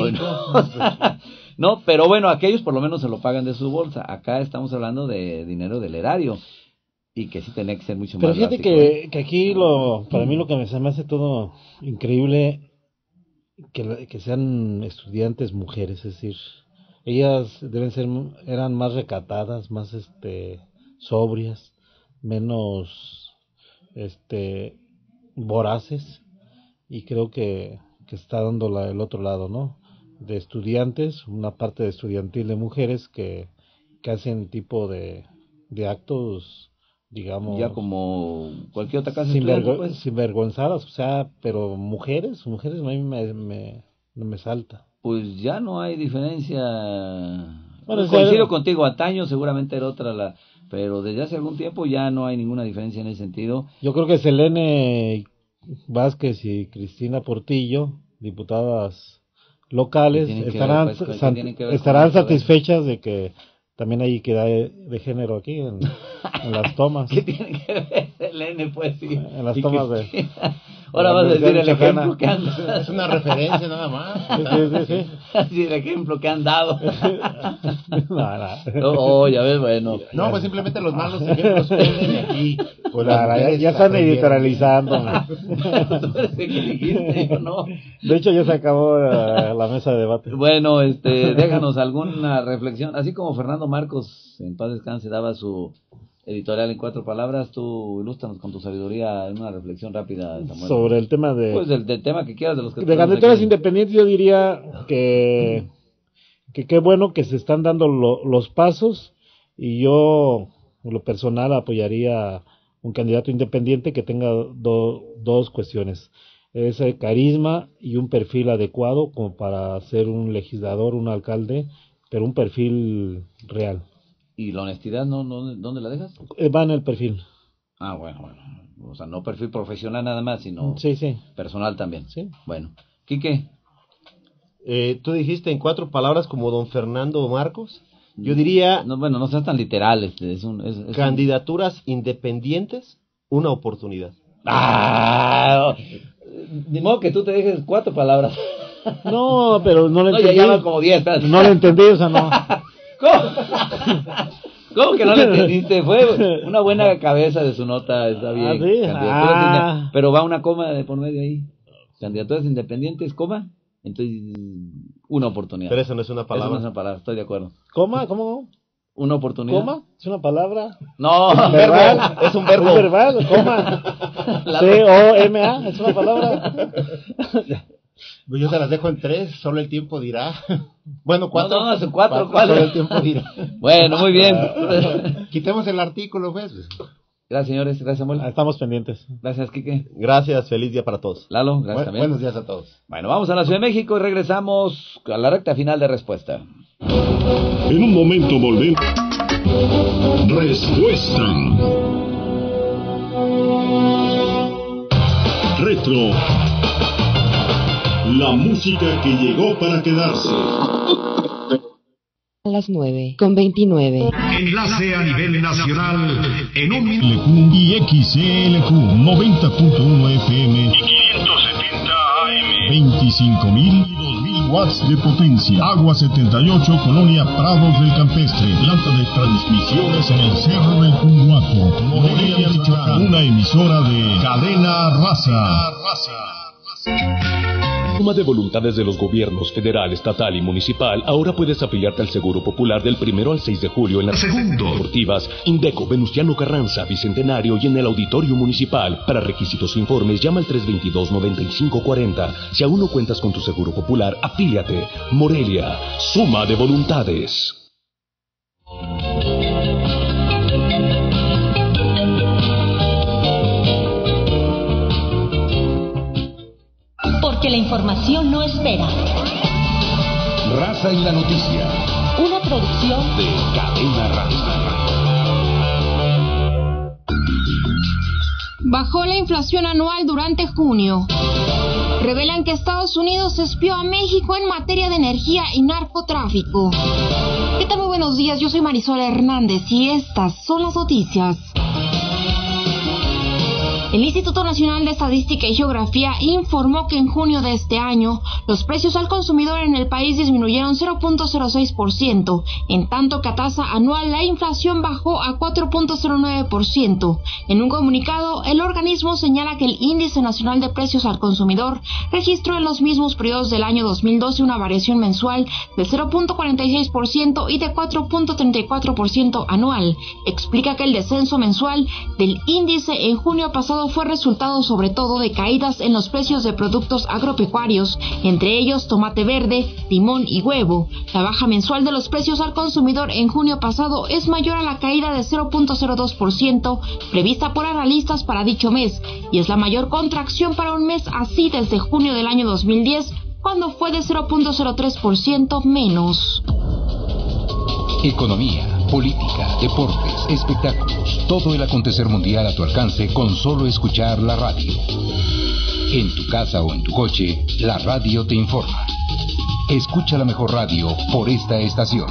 No, pero bueno, aquellos por lo menos se lo pagan de su bolsa. Acá estamos hablando de dinero del erario y que sí tiene que ser mucho pero más fíjate drástico, que aquí para mí lo que se me hace todo increíble que sean estudiantes mujeres, es decir, ellas eran más recatadas, más sobrias, menos voraces, y creo que está dando el otro lado, ¿no? estudiantes, una parte de estudiantil de mujeres que hacen tipo de actos, digamos, ya como cualquier otra casa pues. Sinvergüenzadas, o sea, pero mujeres a mí me salta. Pues ya no hay diferencia. Bueno, coincido contigo, antaño seguramente era otra pero desde hace algún tiempo ya no hay ninguna diferencia en ese sentido. Yo creo que Selene Vázquez y Cristina Portillo, diputadas locales, estarán satisfechas de que también hay equidad de género aquí en las tomas. ¿Qué tiene que ver Selene, pues? Sí. En las tomas de... Ahora vas a decir el ejemplo que han dado. Es una referencia nada más. Sí. Así el ejemplo que han dado. No, ya ves, bueno. No, pues simplemente los malos ejemplos vienen aquí. Ya están editorializando. ¿No? De hecho, ya se acabó la mesa de debate. Bueno, déjanos alguna reflexión. Así como Fernando Marcos, en paz descanse, daba su editorial en 4 palabras, tú ilústranos con tu sabiduría en una reflexión rápida, Samuel. Sobre el tema de... Pues del tema que quieras, de los que... De candidaturas independientes, yo diría que qué bueno que se están dando los pasos, y yo, en lo personal, apoyaría un candidato independiente que tenga dos cuestiones. Ese carisma y un perfil adecuado como para ser un legislador, un alcalde, pero un perfil real. ¿Y la honestidad dónde la dejas? Va en el perfil. Ah, bueno. O sea, no perfil profesional nada más, sino sí. personal también. Sí. Bueno. ¿Quique? Tú dijiste en 4 palabras como don Fernando Marcos. Yo diría... No seas tan literal. Candidaturas independientes, una oportunidad. De modo que tú te dejes 4 palabras. No, pero no le entendí. Ya van como 10. No le entendí, o sea, no. ¿Cómo que no le entendiste? Fue una buena cabeza de su nota, está bien. ¿Sí? Pero va una coma de por medio ahí. Candidaturas independientes, coma. Entonces, una oportunidad. Pero eso no es una palabra. Eso no es una palabra, estoy de acuerdo. ¿Coma? ¿Cómo? Una oportunidad. ¿Coma? ¿Es una palabra? No, es un verbo. ¿Es verbal? ¿Coma? C-O-M-A, ¿es una palabra? Yo te las dejo en 3, solo el tiempo dirá. Bueno, 4. No, son 4. ¿Cuál solo el tiempo dirá. Bueno, muy bien. Quitemos el artículo, pues. Gracias, señores. Gracias, Samuel. Estamos pendientes. Gracias, Quique. Gracias, feliz día para todos. Lalo, gracias también. Buenos días a todos. Bueno, vamos a la Ciudad de México y regresamos a la recta final de respuesta. En un momento volvemos. Respuesta. Retro. La música que llegó para quedarse. A las 9:29. Enlace a nivel nacional en un LQ y XLQ 90.1 FM y 570 AM. 25.000 y 2.000 watts de potencia. Agua 78, Colonia Prados del Campestre. Planta de transmisiones en el Cerro del Cunguaco, Morelia, Michoacán. Una emisora de Cadena Raza. Suma de voluntades de los gobiernos federal, estatal y municipal, ahora puedes afiliarte al Seguro Popular del 1 al 6 de julio en las deportivas Indeco, Venustiano Carranza, Bicentenario y en el Auditorio Municipal. Para requisitos e informes, llama al 322-9540. Si aún no cuentas con tu Seguro Popular, afíliate. Morelia, suma de voluntades. Porque la información no espera. Raza en la noticia. Una producción de Cadena Raza. Bajó la inflación anual durante junio. Revelan que Estados Unidos espió a México en materia de energía y narcotráfico. ¿Qué tal? Muy buenos días, yo soy Marisol Hernández y estas son las noticias. El Instituto Nacional de Estadística y Geografía informó que en junio de este año los precios al consumidor en el país disminuyeron 0.06%, en tanto que a tasa anual la inflación bajó a 4.09%. En un comunicado, el organismo señala que el Índice Nacional de Precios al Consumidor registró en los mismos periodos del año 2012 una variación mensual de 0.46% y de 4.34% anual. Explica que el descenso mensual del índice en junio pasado pasado fue resultado sobre todo de caídas en los precios de productos agropecuarios, entre ellos tomate verde, limón y huevo. La baja mensual de los precios al consumidor en junio pasado es mayor a la caída de 0.02% prevista por analistas para dicho mes, y es la mayor contracción para un mes así desde junio del año 2010, cuando fue de 0.03% menos. Economía, política, deportes, espectáculos, todo el acontecer mundial a tu alcance con solo escuchar la radio. En tu casa o en tu coche, la radio te informa. Escucha la mejor radio por esta estación.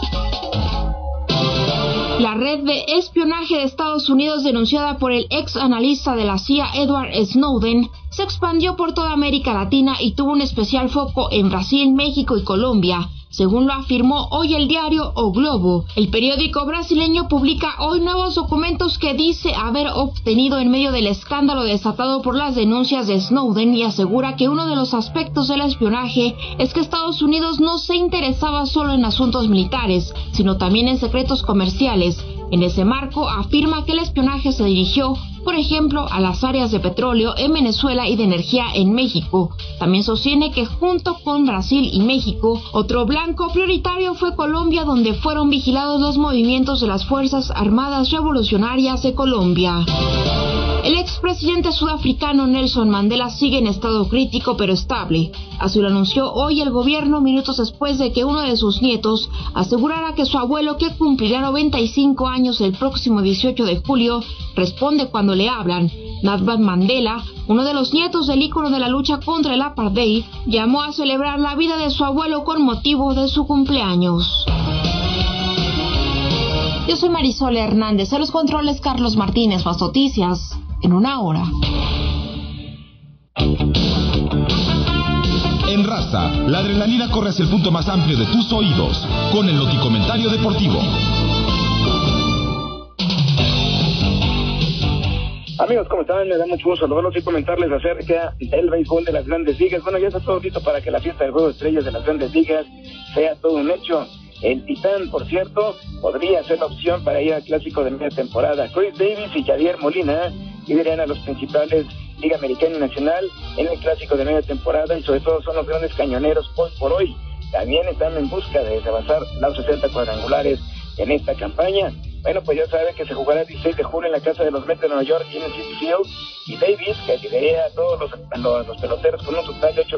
La red de espionaje de Estados Unidos, denunciada por el ex analista de la CIA Edward Snowden, se expandió por toda América Latina y tuvo un especial foco en Brasil, México y Colombia, según lo afirmó hoy el diario O Globo. El periódico brasileño publica hoy nuevos documentos que dice haber obtenido en medio del escándalo desatado por las denuncias de Snowden, y asegura que uno de los aspectos del espionaje es que Estados Unidos no se interesaba solo en asuntos militares, sino también en secretos comerciales. En ese marco, afirma que el espionaje se dirigió, por ejemplo, a las áreas de petróleo en Venezuela y de energía en México. También sostiene que junto con Brasil y México, otro blanco prioritario fue Colombia, donde fueron vigilados los movimientos de las Fuerzas Armadas Revolucionarias de Colombia. El expresidente sudafricano Nelson Mandela sigue en estado crítico pero estable. Así lo anunció hoy el gobierno minutos después de que uno de sus nietos asegurara que su abuelo, que cumplirá 95 años el próximo 18 de julio, responde cuando le hablan. Nelson Mandela, uno de los nietos del ícono de la lucha contra el apartheid, llamó a celebrar la vida de su abuelo con motivo de su cumpleaños. Yo soy Marisol Hernández, a los controles Carlos Martínez. Más noticias en una hora. En Raza, la adrenalina corre hacia el punto más amplio de tus oídos, con el noticomentario deportivo. Amigos, ¿cómo están? Me da mucho gusto saludarlos y comentarles acerca del béisbol de las Grandes Ligas. Bueno, ya está todo listo para que la fiesta del Juego de Estrellas de las Grandes Ligas sea todo un hecho. El Titán, por cierto, podría ser la opción para ir al clásico de media temporada. Chris Davis y Yadier Molina lideran a los principales Liga Americana y Nacional en el clásico de media temporada, y sobre todo son los grandes cañoneros hoy por hoy. También están en busca de rebasar los 60 cuadrangulares en esta campaña. Bueno, pues ya saben que se jugará el 16 de julio en la casa de los Mets de Nueva York, en el Citi Field, y Davis, que lidera a todos los peloteros con un total de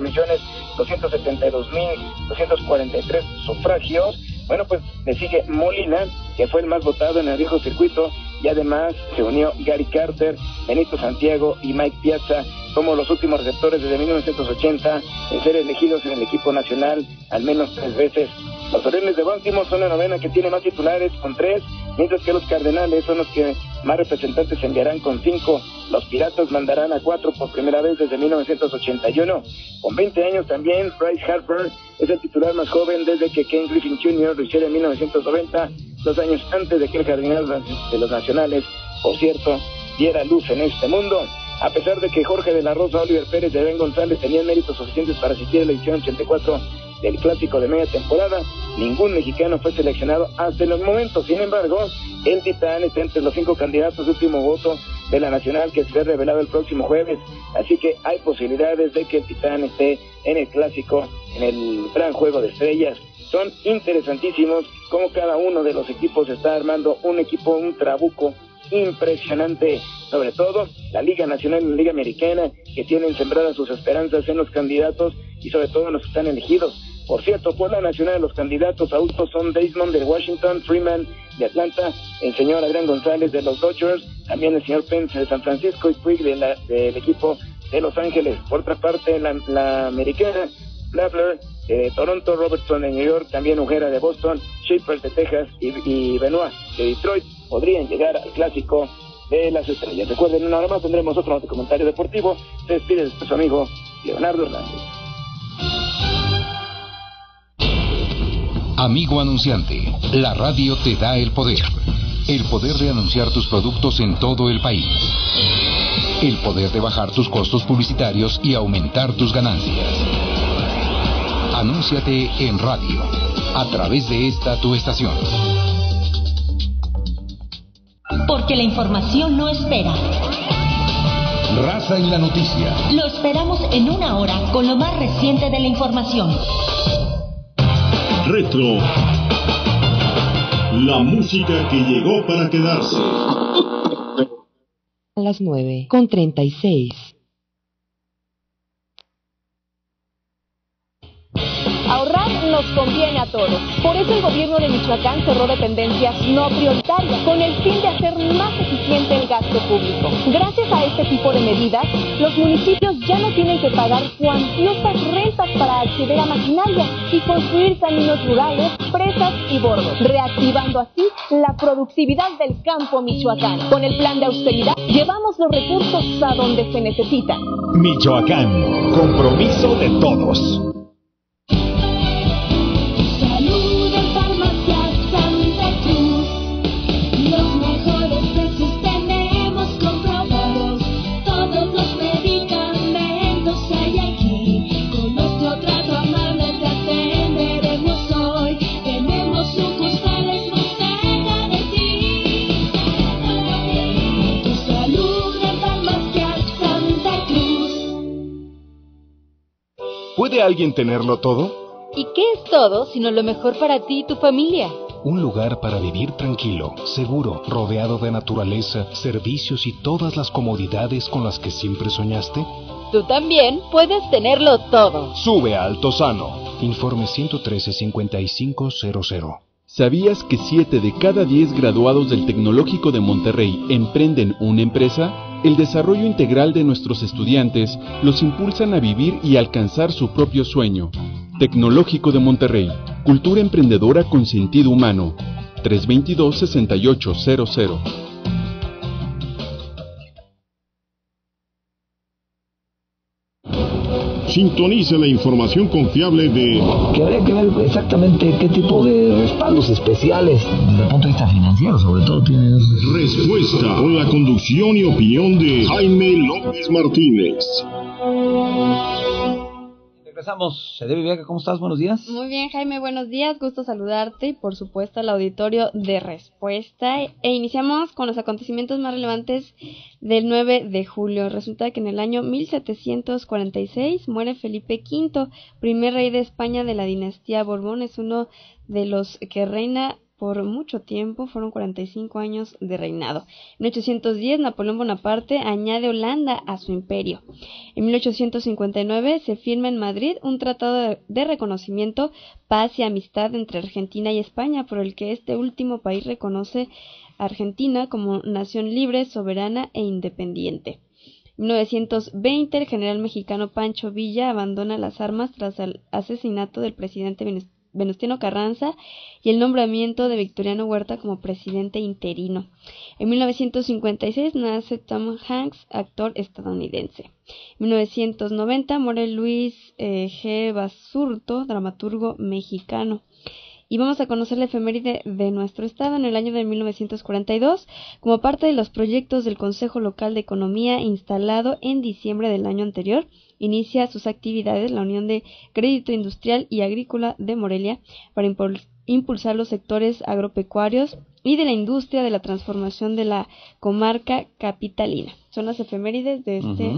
8.272.243 sufragios. Bueno, pues le sigue Molina, que fue el más votado en el viejo circuito, y además se unió Gary Carter, Benito Santiago y Mike Piazza como los últimos receptores desde 1980 en ser elegidos en el equipo nacional al menos 3 veces. Los Orioles de Baltimore son la novena que tiene más titulares con 3, mientras que los Cardenales son los que más representantes enviarán con 5. Los Piratas mandarán a 4 por primera vez desde 1981. Con 20 años también, Bryce Harper es el titular más joven desde que Ken Griffey Jr. lo hiciera en 1990, 2 años antes de que el jardinero de los Nacionales, por cierto, diera luz en este mundo. A pesar de que Jorge de la Rosa, Oliver Pérez y Ben González tenían méritos suficientes para asistir a la edición 84 del clásico de media temporada, ningún mexicano fue seleccionado hasta el momento. Sin embargo, el Titán está entre los 5 candidatos de último voto de la Nacional, que será revelado el próximo jueves. Así que hay posibilidades de que el Titán esté en el clásico, en el gran Juego de Estrellas. Son interesantísimos cómo cada uno de los equipos está armando un equipo, un trabuco impresionante. Sobre todo la Liga Nacional y la Liga Americana, que tienen sembradas sus esperanzas en los candidatos y sobre todo en los que están elegidos. Por cierto, por la Nacional, los candidatos adultos son Desmond de Washington, Freeman de Atlanta, el señor Adrián González de los Dodgers, también el señor Pence de San Francisco y Puig del equipo de Los Ángeles. Por otra parte, la americana, Lafleur de Toronto, Robertson de New York, también Ujera de Boston, Shepard de Texas y Benoit de Detroit podrían llegar al clásico de las estrellas. Recuerden, una hora más tendremos otro comentario deportivo. Se despide de su amigo Leonardo Hernández. Amigo anunciante, la radio te da el poder de anunciar tus productos en todo el país, el poder de bajar tus costos publicitarios y aumentar tus ganancias. Anúnciate en radio, a través de esta tu estación. Porque la información no espera. Raza en la noticia. Lo esperamos en una hora con lo más reciente de la información. Retro. La música que llegó para quedarse. A las 9:36. Ahorrar nos conviene a todos. Por eso el gobierno de Michoacán cerró dependencias no prioritarias con el fin de hacer más eficiente el gasto público. Gracias a este tipo de medidas, los municipios ya no tienen que pagar cuantiosas rentas para acceder a maquinaria y construir caminos rurales, presas y bordos, reactivando así la productividad del campo michoacano. Con el plan de austeridad, llevamos los recursos a donde se necesitan. Michoacán, compromiso de todos. ¿Puede alguien tenerlo todo? ¿Y qué es todo sino lo mejor para ti y tu familia? Un lugar para vivir tranquilo, seguro, rodeado de naturaleza, servicios y todas las comodidades con las que siempre soñaste. Tú también puedes tenerlo todo. Sube a Altozano. Informe 113-5500. ¿Sabías que 7 de cada 10 graduados del Tecnológico de Monterrey emprenden una empresa? El desarrollo integral de nuestros estudiantes los impulsan a vivir y alcanzar su propio sueño. Tecnológico de Monterrey, cultura emprendedora con sentido humano. 322-6800. Sintoniza la información confiable de... Que habría que ver exactamente qué tipo de respaldos especiales, desde el punto de vista financiero, sobre todo, tiene... Respuesta, con la conducción y opinión de Jaime López Martínez. Regresamos. Cede Viveca, ¿cómo estás? Buenos días. Muy bien, Jaime, buenos días. Gusto saludarte y, por supuesto, al auditorio de Respuesta. E iniciamos con los acontecimientos más relevantes del 9 de julio. Resulta que en el año 1746 muere Felipe V, primer rey de España de la dinastía Borbón. Es uno de los que reina por mucho tiempo, fueron 45 años de reinado. En 1810, Napoleón Bonaparte añade Holanda a su imperio. En 1859 se firma en Madrid un tratado de reconocimiento, paz y amistad entre Argentina y España, por el que este último país reconoce a Argentina como nación libre, soberana e independiente. En 1920, el general mexicano Pancho Villa abandona las armas tras el asesinato del presidente Venustiano Carranza y el nombramiento de Victoriano Huerta como presidente interino. En 1956 nace Tom Hanks, actor estadounidense. En 1990 muere Luis G. Basurto, dramaturgo mexicano. Y vamos a conocer la efeméride de nuestro estado. En el año de 1942, como parte de los proyectos del Consejo Local de Economía instalado en diciembre del año anterior, inicia sus actividades la Unión de Crédito Industrial y Agrícola de Morelia para impulsar los sectores agropecuarios y de la industria de la transformación de la comarca capitalina. Son las efemérides de este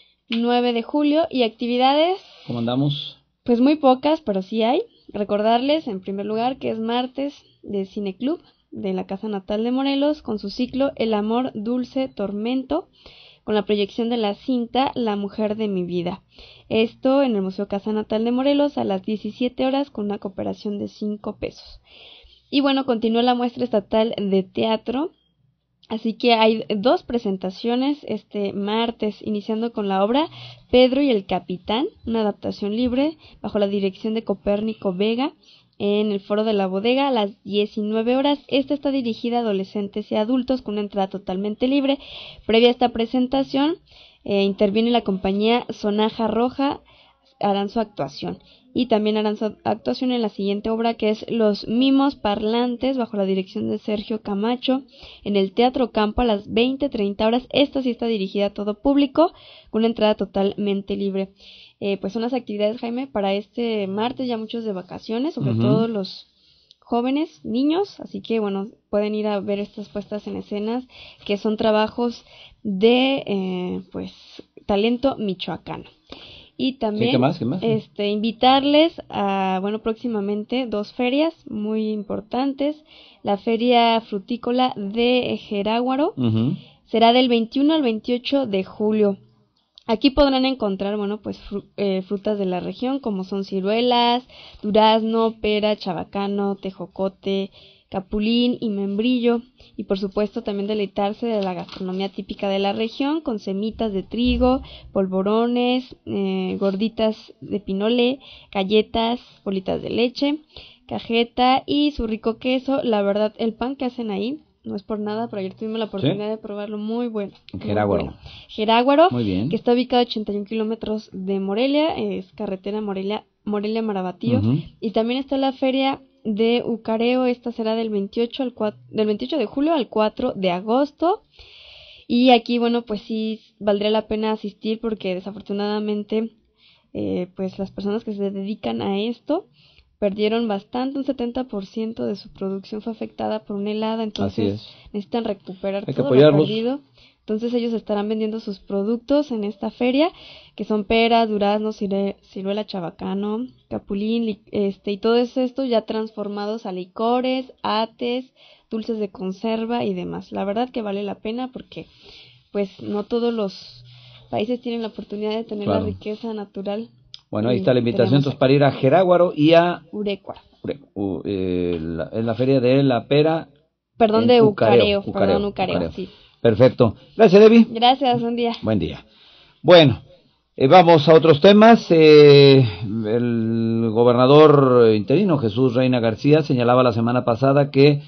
9 de julio y actividades. ¿Cómo andamos? Pues muy pocas, pero sí hay. Recordarles, en primer lugar, que es martes de Cineclub de la Casa Natal de Morelos con su ciclo El Amor Dulce Tormento, con la proyección de la cinta La Mujer de mi Vida. Esto en el Museo Casa Natal de Morelos a las 17 horas con una cooperación de 5 pesos. Y bueno, continúa la muestra estatal de teatro. Así que hay 2 presentaciones este martes, iniciando con la obra Pedro y el Capitán, una adaptación libre bajo la dirección de Copérnico Vega en el Foro de la Bodega a las 19 horas. Esta está dirigida a adolescentes y adultos con una entrada totalmente libre. Previa a esta presentación interviene la compañía Sonaja Roja, harán su actuación. Y también harán su actuación en la siguiente obra, que es Los Mimos Parlantes, bajo la dirección de Sergio Camacho, en el Teatro Campo a las 20:30 horas. Esta sí está dirigida a todo público, con una entrada totalmente libre. Pues son las actividades, Jaime, para este martes, ya muchos de vacaciones, sobre todo los jóvenes, niños, así que bueno, pueden ir a ver estas puestas en escenas, que son trabajos de pues talento michoacano. Y también ¿Qué más? Invitarles a, bueno, próximamente 2 ferias muy importantes. La Feria Frutícola de Jeráguaro será del 21 al 28 de julio. Aquí podrán encontrar, bueno, pues frutas de la región, como son ciruelas, durazno, pera, chabacano, tejocote, capulín y membrillo, y por supuesto también deleitarse de la gastronomía típica de la región, con semitas de trigo, polvorones, gorditas de pinole, galletas, bolitas de leche, cajeta y su rico queso. La verdad, el pan que hacen ahí, no es por nada, pero ayer tuvimos la oportunidad de probarlo, muy bueno. Jeráguaro. Jeráguaro, muy bien. Que está ubicado a 81 kilómetros de Morelia, es carretera Morelia-Marabatío, y también está la feria de Ucareo. Esta será del 28 de julio al 4 de agosto, y aquí, bueno, pues sí valdría la pena asistir, porque desafortunadamente pues las personas que se dedican a esto perdieron bastante, un 70% de su producción fue afectada por una helada, entonces necesitan recuperar todo lo perdido. Entonces ellos estarán vendiendo sus productos en esta feria, que son peras, duraznos, ciruela, chabacano, capulín, y todo esto ya transformados a licores, ates, dulces de conserva y demás. La verdad que vale la pena, porque pues no todos los países tienen la oportunidad de tener la riqueza natural. Bueno, ahí está la invitación entonces para ir a Jeráguaro y a Urecuaro. En la feria de la pera. Perdón, de Ucareo. Ucareo, sí. Perfecto. Gracias, Debbie. Gracias, buen día. Buen día. Bueno, vamos a otros temas. El gobernador interino, Jesús Reina García, señalaba la semana pasada que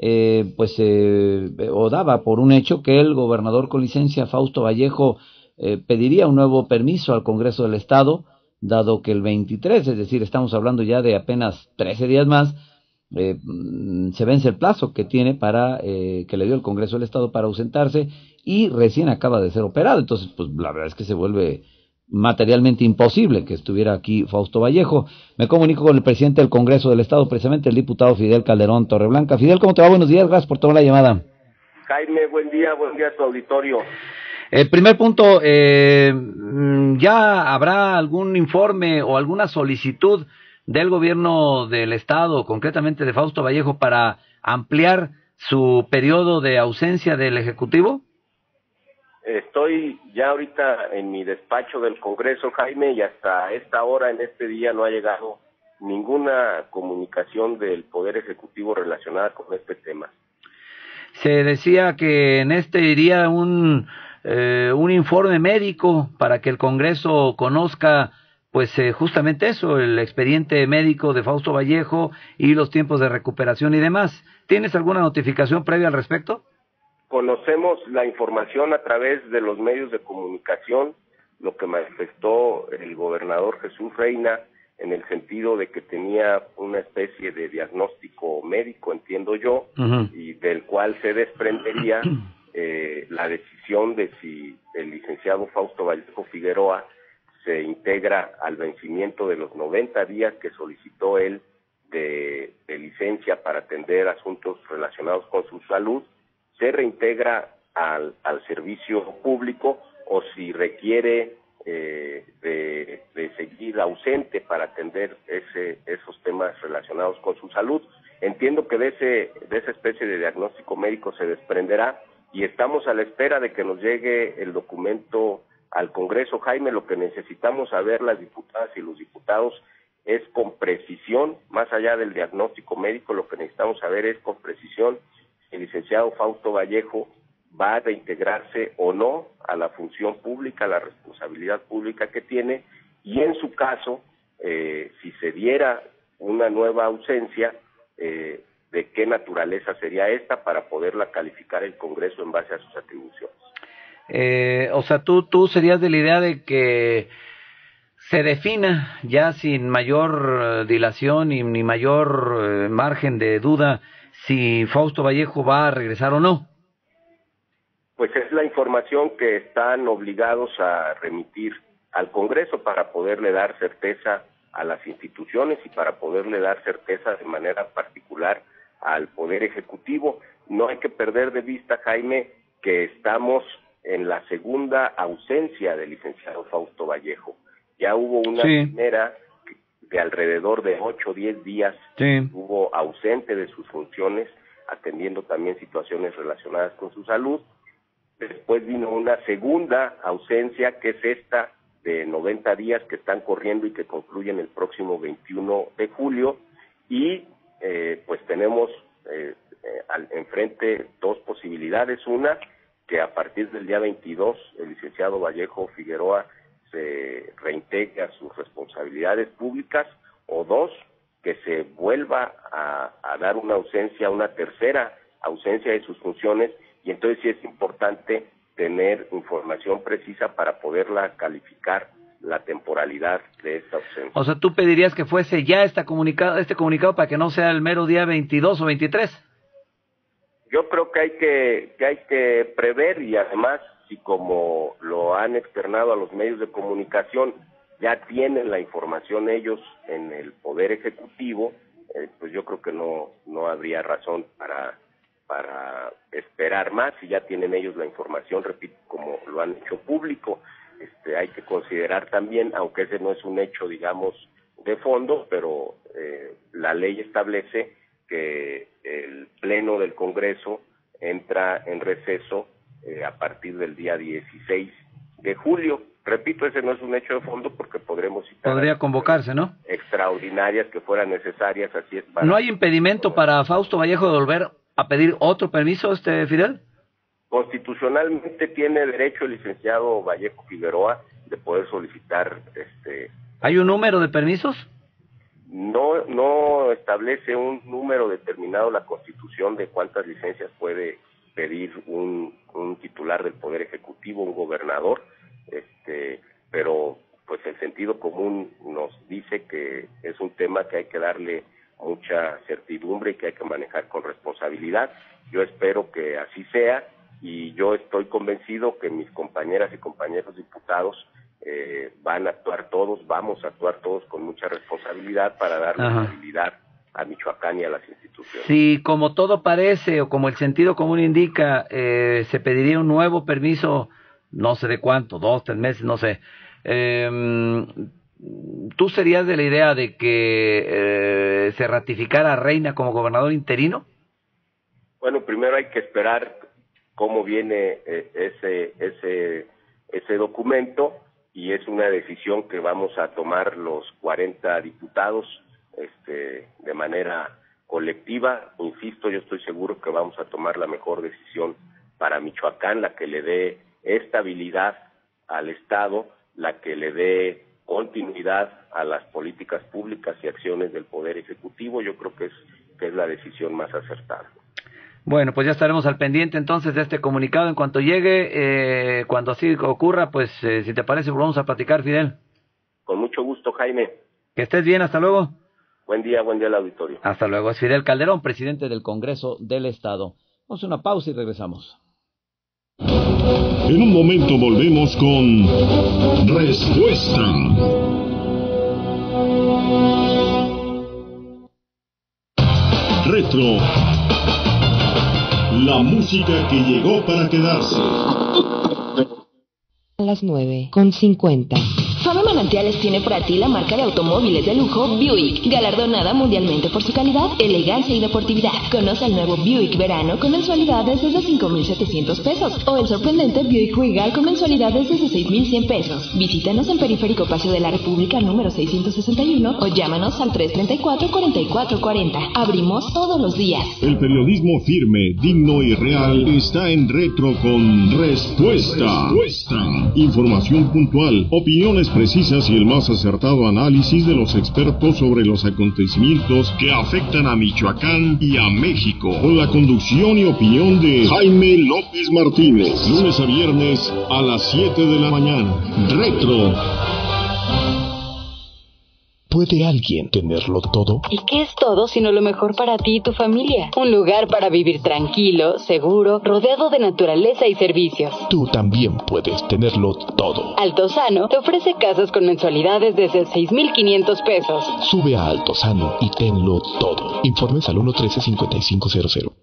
o daba por un hecho que el gobernador con licencia, Fausto Vallejo, pediría un nuevo permiso al Congreso del Estado, dado que el 23, es decir, estamos hablando ya de apenas 13 días más, se vence el plazo que tiene para que le dio el Congreso del Estado para ausentarse, y recién acaba de ser operado. Entonces, pues la verdad es que se vuelve materialmente imposible que estuviera aquí Fausto Vallejo. Me comunico con el presidente del Congreso del Estado, precisamente el diputado Fidel Calderón Torreblanca. Fidel, ¿cómo te va? Buenos días, gracias por tomar la llamada. Jaime, buen día a tu auditorio. Primer punto, ¿ya habrá algún informe o alguna solicitud del gobierno del Estado, concretamente de Fausto Vallejo, para ampliar su periodo de ausencia del Ejecutivo? Estoy ya ahorita en mi despacho del Congreso, Jaime, y hasta esta hora, en este día, no ha llegado ninguna comunicación del Poder Ejecutivo relacionada con este tema. Se decía que en este iría un informe médico para que el Congreso conozca pues justamente eso, el expediente médico de Fausto Vallejo y los tiempos de recuperación y demás. ¿Tienes alguna notificación previa al respecto? Conocemos la información a través de los medios de comunicación, lo que manifestó el gobernador Jesús Reina, en el sentido de que tenía una especie de diagnóstico médico, entiendo yo, y del cual se desprendería la decisión de si el licenciado Fausto Vallejo Figueroa se integra al vencimiento de los 90 días que solicitó él de licencia para atender asuntos relacionados con su salud, se reintegra al servicio público, o si requiere de seguir ausente para atender esos temas relacionados con su salud. Entiendo que de esa especie de diagnóstico médico se desprenderá, y estamos a la espera de que nos llegue el documento al Congreso. Jaime, lo que necesitamos saber las diputadas y los diputados es con precisión, más allá del diagnóstico médico, lo que necesitamos saber es con precisión si el licenciado Fausto Vallejo va a reintegrarse o no a la función pública, a la responsabilidad pública que tiene, y en su caso, si se diera una nueva ausencia, de qué naturaleza sería esta, para poderla calificar el Congreso en base a sus atribuciones. O sea, tú serías de la idea de que se defina ya sin mayor dilación ni mayor margen de duda si Fausto Vallejo va a regresar o no. Pues es la información que están obligados a remitir al Congreso para poderle dar certeza a las instituciones y para poderle dar certeza de manera particular al Poder Ejecutivo. No hay que perder de vista, Jaime, que estamos en la segunda ausencia del licenciado Fausto Vallejo. Ya hubo una primera de alrededor de 8 o 10 días, estuvo ausente de sus funciones, atendiendo también situaciones relacionadas con su salud. Después vino una segunda ausencia, que es esta de 90 días que están corriendo y que concluyen el próximo 21 de julio. Y pues tenemos enfrente dos posibilidades. Una, que a partir del día 22 el licenciado Vallejo Figueroa se reintegre a sus responsabilidades públicas, o dos, que se vuelva a dar una ausencia, una tercera ausencia de sus funciones, y entonces sí es importante tener información precisa para poderla calificar la temporalidad de esta ausencia. O sea, ¿tú pedirías que fuese ya este comunicado para que no sea el mero día 22 o 23? Yo creo que hay que prever, y además, si como lo han externado a los medios de comunicación, ya tienen la información ellos en el Poder Ejecutivo, pues yo creo que no habría razón para esperar más. Si ya tienen ellos la información, repito, como lo han hecho público. Hay que considerar también, aunque ese no es un hecho, digamos, de fondo, pero la ley establece que el Pleno del Congreso entra en receso a partir del día 16 de julio. Repito, ese no es un hecho de fondo porque podría convocarse, ¿no? Extraordinarias que fueran necesarias, así es. ¿No hay impedimento para Fausto Vallejo de volver a pedir otro permiso, Fidel? Constitucionalmente tiene derecho el licenciado Vallejo Figueroa de poder solicitar ¿Hay un número de permisos? No establece un número determinado la Constitución de cuántas licencias puede pedir un titular del Poder Ejecutivo, un gobernador, pero pues el sentido común nos dice que es un tema que hay que darle mucha certidumbre y que hay que manejar con responsabilidad. Yo espero que así sea, y yo estoy convencido que mis compañeras y compañeros diputados vamos a actuar todos con mucha responsabilidad para darle estabilidad a Michoacán y a las instituciones. Si, como todo parece, o como el sentido común indica, se pediría un nuevo permiso, no sé de cuánto, 2, 3 meses, no sé, ¿tú serías de la idea de que se ratificara a Reina como gobernador interino? Bueno, primero hay que esperar cómo viene ese documento, y es una decisión que vamos a tomar los 40 diputados de manera colectiva. Insisto, yo estoy seguro que vamos a tomar la mejor decisión para Michoacán, la que le dé estabilidad al Estado, la que le dé continuidad a las políticas públicas y acciones del Poder Ejecutivo. Yo creo que es la decisión más acertada. Bueno, pues ya estaremos al pendiente entonces de este comunicado en cuanto llegue, cuando así ocurra, pues si te parece vamos a platicar, Fidel. Con mucho gusto, Jaime. Que estés bien, hasta luego. Buen día al auditorio. Hasta luego, es Fidel Calderón, presidente del Congreso del Estado. Vamos a una pausa y regresamos. En un momento volvemos con Respuesta. Retro. La música que llegó para quedarse. A las 9:50. Fama Manantiales tiene para ti la marca de automóviles de lujo Buick, galardonada mundialmente por su calidad, elegancia y deportividad. Conoce el nuevo Buick Verano con mensualidades desde 5,700 pesos o el sorprendente Buick Regal con mensualidades desde 6,100 pesos. Visítanos en Periférico Paseo de la República número 661 o llámanos al 334-4440. Abrimos todos los días. El periodismo firme, digno y real está en Retro con Respuesta. Información puntual, opiniones precisas y el más acertado análisis de los expertos sobre los acontecimientos que afectan a Michoacán y a México, con la conducción y opinión de Jaime López Martínez, lunes a viernes a las 7 de la mañana. Retro. ¿Puede alguien tenerlo todo? ¿Y qué es todo sino lo mejor para ti y tu familia? Un lugar para vivir tranquilo, seguro, rodeado de naturaleza y servicios. Tú también puedes tenerlo todo. Altozano te ofrece casas con mensualidades desde 6,500 pesos. Sube a Altozano y tenlo todo. Informes al 113-5500.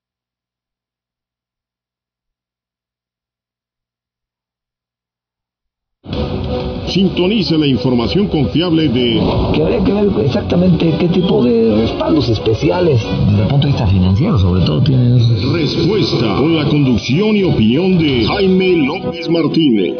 Sintonice la información confiable de... Que habría que ver exactamente qué tipo de respaldos especiales, desde el punto de vista financiero, sobre todo, tiene... Respuesta, con la conducción y opinión de Jaime López Martínez.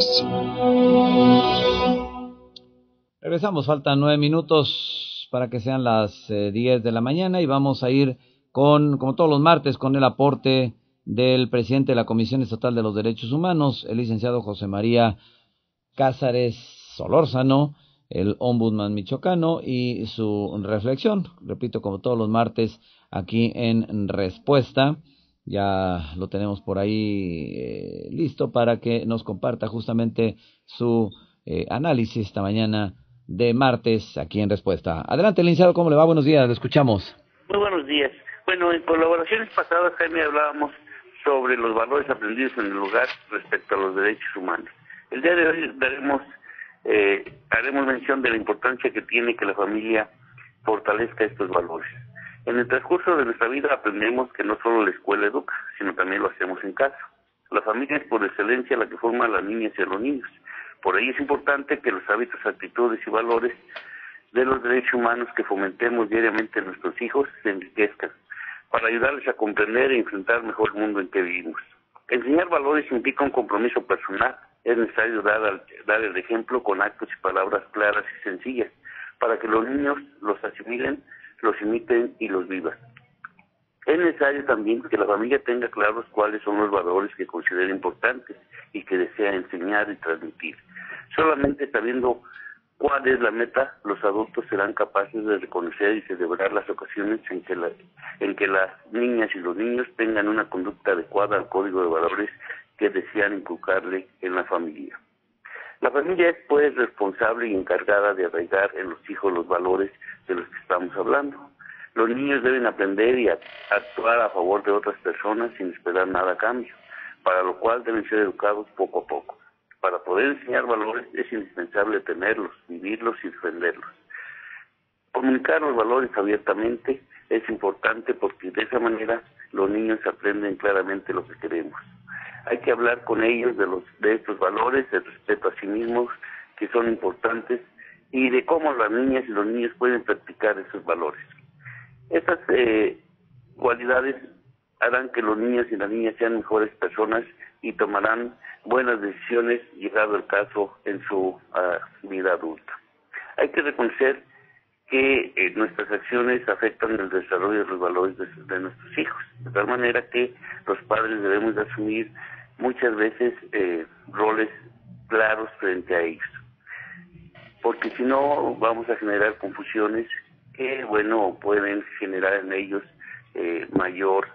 Regresamos, faltan 9 minutos para que sean las 10 de la mañana y vamos a ir con, como todos los martes, con el aporte del presidente de la Comisión Estatal de los Derechos Humanos, el licenciado José María Cázares Solórzano, el ombudsman michoacano, y su reflexión, repito, como todos los martes, aquí en Respuesta. Ya lo tenemos por ahí listo para que nos comparta justamente su análisis esta mañana de martes aquí en Respuesta. Adelante, licenciado, ¿cómo le va? Buenos días, lo escuchamos. Muy buenos días. Bueno, en colaboraciones pasadas, Jaime, hablábamos sobre los valores aprendidos en el lugar respecto a los derechos humanos. El día de hoy haremos mención de la importancia que tiene que la familia fortalezca estos valores. En el transcurso de nuestra vida aprendemos que no solo la escuela educa, sino también lo hacemos en casa. La familia es por excelencia la que forma a las niñas y a los niños. Por ello es importante que los hábitos, actitudes y valores de los derechos humanos que fomentemos diariamente en nuestros hijos se enriquezcan, para ayudarles a comprender e enfrentar mejor el mundo en que vivimos. Enseñar valores implica un compromiso personal. Es necesario dar el ejemplo con actos y palabras claras y sencillas, para que los niños los asimilen, los imiten y los vivan. Es necesario también que la familia tenga claros cuáles son los valores que considera importantes y que desea enseñar y transmitir. Solamente sabiendo cuál es la meta, los adultos serán capaces de reconocer y celebrar las ocasiones en que las niñas y los niños tengan una conducta adecuada al código de valores que desean inculcarle en la familia. La familia es, pues, responsable y encargada de arraigar en los hijos los valores de los que estamos hablando. Los niños deben aprender y actuar a favor de otras personas sin esperar nada a cambio, para lo cual deben ser educados poco a poco. Para poder enseñar valores es indispensable tenerlos, vivirlos y defenderlos. Comunicar los valores abiertamente es importante porque de esa manera los niños aprenden claramente lo que queremos. Hay que hablar con ellos de estos valores, el respeto a sí mismos, que son importantes, y de cómo las niñas y los niños pueden practicar esos valores. Estas cualidades harán que los niños y las niñas sean mejores personas y tomarán buenas decisiones, llegado el caso, en su vida adulta. Hay que reconocer que nuestras acciones afectan el desarrollo de los valores de nuestros hijos, de tal manera que los padres debemos de asumir muchas veces roles claros frente a ellos, porque si no vamos a generar confusiones que, bueno, pueden generar en ellos mayor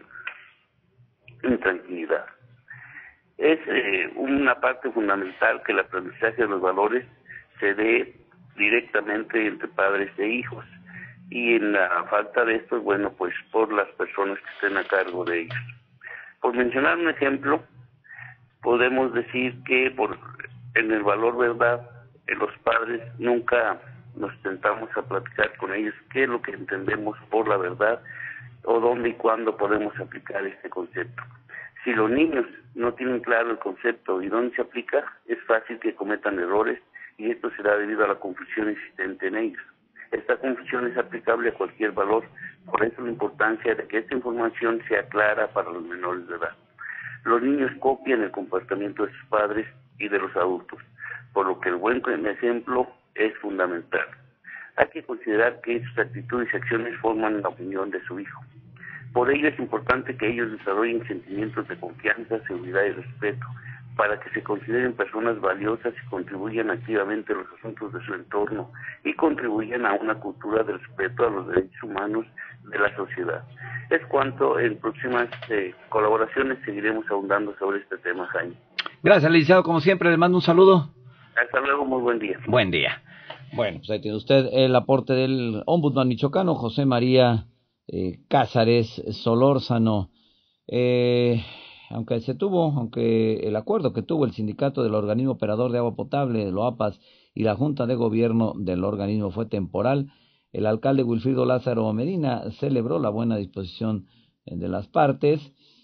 intranquilidad. Es una parte fundamental que el aprendizaje de los valores se dé directamente entre padres e hijos, y en la falta de esto, bueno, pues por las personas que estén a cargo de ellos. Por mencionar un ejemplo, podemos decir que en el valor verdad, los padres nunca nos sentamos a platicar con ellos qué es lo que entendemos por la verdad o dónde y cuándo podemos aplicar este concepto. Si los niños no tienen claro el concepto y dónde se aplica, es fácil que cometan errores, y esto será debido a la confusión existente en ellos. Esta confusión es aplicable a cualquier valor, por eso la importancia de que esta información sea clara para los menores de edad. Los niños copian el comportamiento de sus padres y de los adultos, por lo que el buen ejemplo es fundamental. Hay que considerar que sus actitudes y acciones forman la opinión de su hijo. Por ello es importante que ellos desarrollen sentimientos de confianza, seguridad y respeto, para que se consideren personas valiosas y contribuyan activamente a los asuntos de su entorno y contribuyan a una cultura de respeto a los derechos humanos de la sociedad. Es cuanto. En próximas colaboraciones seguiremos ahondando sobre este tema, Jaime. Gracias, licenciado. Como siempre, le mando un saludo. Hasta luego, muy buen día. Buen día. Bueno, pues ahí tiene usted el aporte del ombudsman michoacano, José María Cázares Solórzano. Aunque el acuerdo que tuvo el sindicato del organismo operador de agua potable, el OAPAS, y la junta de gobierno del organismo fue temporal, el alcalde Wilfrido Lázaro Medina celebró la buena disposición de las partes.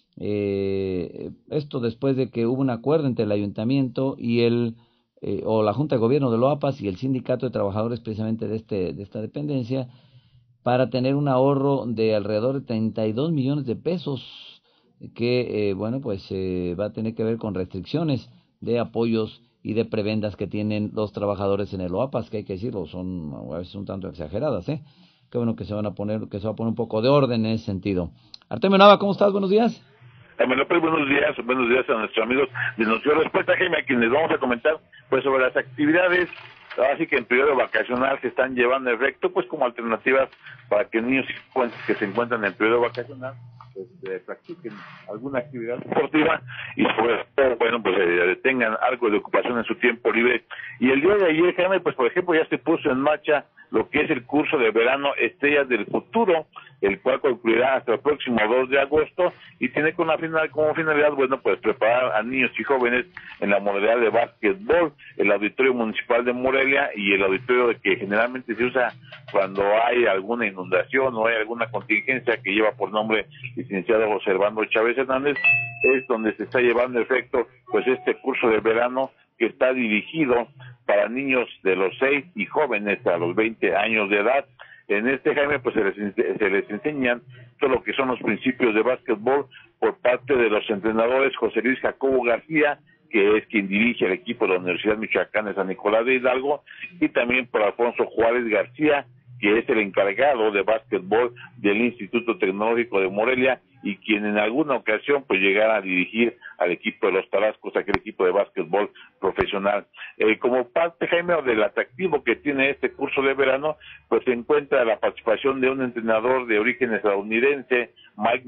Esto después de que hubo un acuerdo entre el ayuntamiento y la junta de gobierno del OAPAS y el sindicato de trabajadores precisamente de esta dependencia, para tener un ahorro de alrededor de 32 millones de pesos que va a tener que ver con restricciones de apoyos y de prebendas que tienen los trabajadores en el OAPAS, que hay que decirlo, son a veces un tanto exageradas, Qué bueno que se va a poner un poco de orden en ese sentido. Artemio Nava, ¿cómo estás? Buenos días. Buenos días a nuestros amigos de Noticiero Respuesta, Jaime, a quienes vamos a comentar pues sobre las actividades, así que en periodo vacacional se están llevando efecto, pues como alternativas para que niños que se encuentran en periodo vacacional pues practiquen alguna actividad deportiva y sobre todo, tengan algo de ocupación en su tiempo libre. Y el día de ayer, Jaime, pues por ejemplo ya se puso en marcha lo que es el curso de verano Estrellas del Futuro, el cual concluirá hasta el próximo 2 de agosto y tiene como finalidad, preparar a niños y jóvenes en la modalidad de básquetbol, el Auditorio Municipal de Morelia y el auditorio que generalmente se usa cuando hay alguna inundación o hay alguna contingencia que lleva por nombre licenciado José Servando Chávez Hernández, es donde se está llevando a efecto pues este curso de verano que está dirigido para niños de los 6 y jóvenes a los 20 años de edad. En este, Jaime, pues se les enseñan todo lo que son los principios de básquetbol por parte de los entrenadores José Luis Jacobo García, que es quien dirige el equipo de la Universidad Michoacana de San Nicolás de Hidalgo, y también por Alfonso Juárez García, que es el encargado de básquetbol del Instituto Tecnológico de Morelia y quien en alguna ocasión pues llegara a dirigir al equipo de los Tarascos, aquel equipo de básquetbol profesional. Como parte, Jaime, del atractivo que tiene este curso de verano, pues se encuentra la participación de un entrenador de origen estadounidense, Mike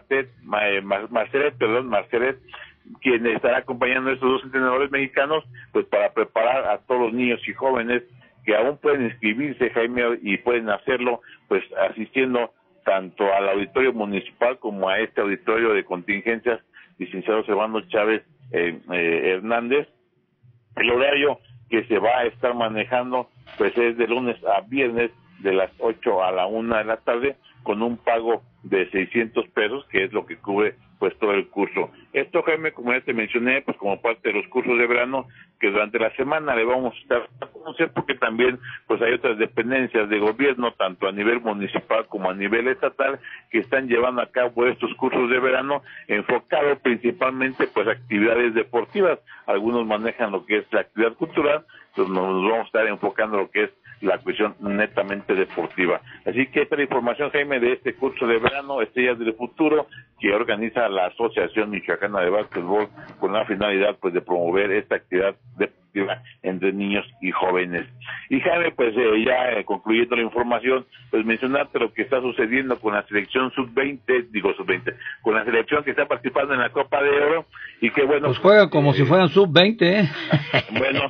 Marceret, quien estará acompañando a estos dos entrenadores mexicanos pues para preparar a todos los niños y jóvenes que aún pueden inscribirse, Jaime, y pueden hacerlo pues asistiendo tanto al auditorio municipal como a este auditorio de contingencias licenciado Servando Chávez Hernández. El horario que se va a estar manejando pues es de lunes a viernes de las 8 a la 1 de la tarde con un pago de 600 pesos, que es lo que cubre pues todo el curso. Esto, Jaime, como ya te mencioné, pues como parte de los cursos de verano que durante la semana le vamos a estar a conocer, porque también pues hay otras dependencias de gobierno, tanto a nivel municipal como a nivel estatal, que están llevando a cabo estos cursos de verano enfocados principalmente pues actividades deportivas. Algunos manejan lo que es la actividad cultural, pues nos vamos a estar enfocando lo que es la cuestión netamente deportiva. Así que esta es la información, Jaime, de este curso de verano Estrellas del Futuro que organiza la Asociación Michoacana de Básquetbol con la finalidad pues de promover esta actividad deportiva entre niños y jóvenes. Y Jaime, pues concluyendo la información, pues mencionarte lo que está sucediendo con la selección sub-20, con la selección que está participando en la Copa de Oro y que bueno... Pues juegan como si fueran sub-20, Bueno,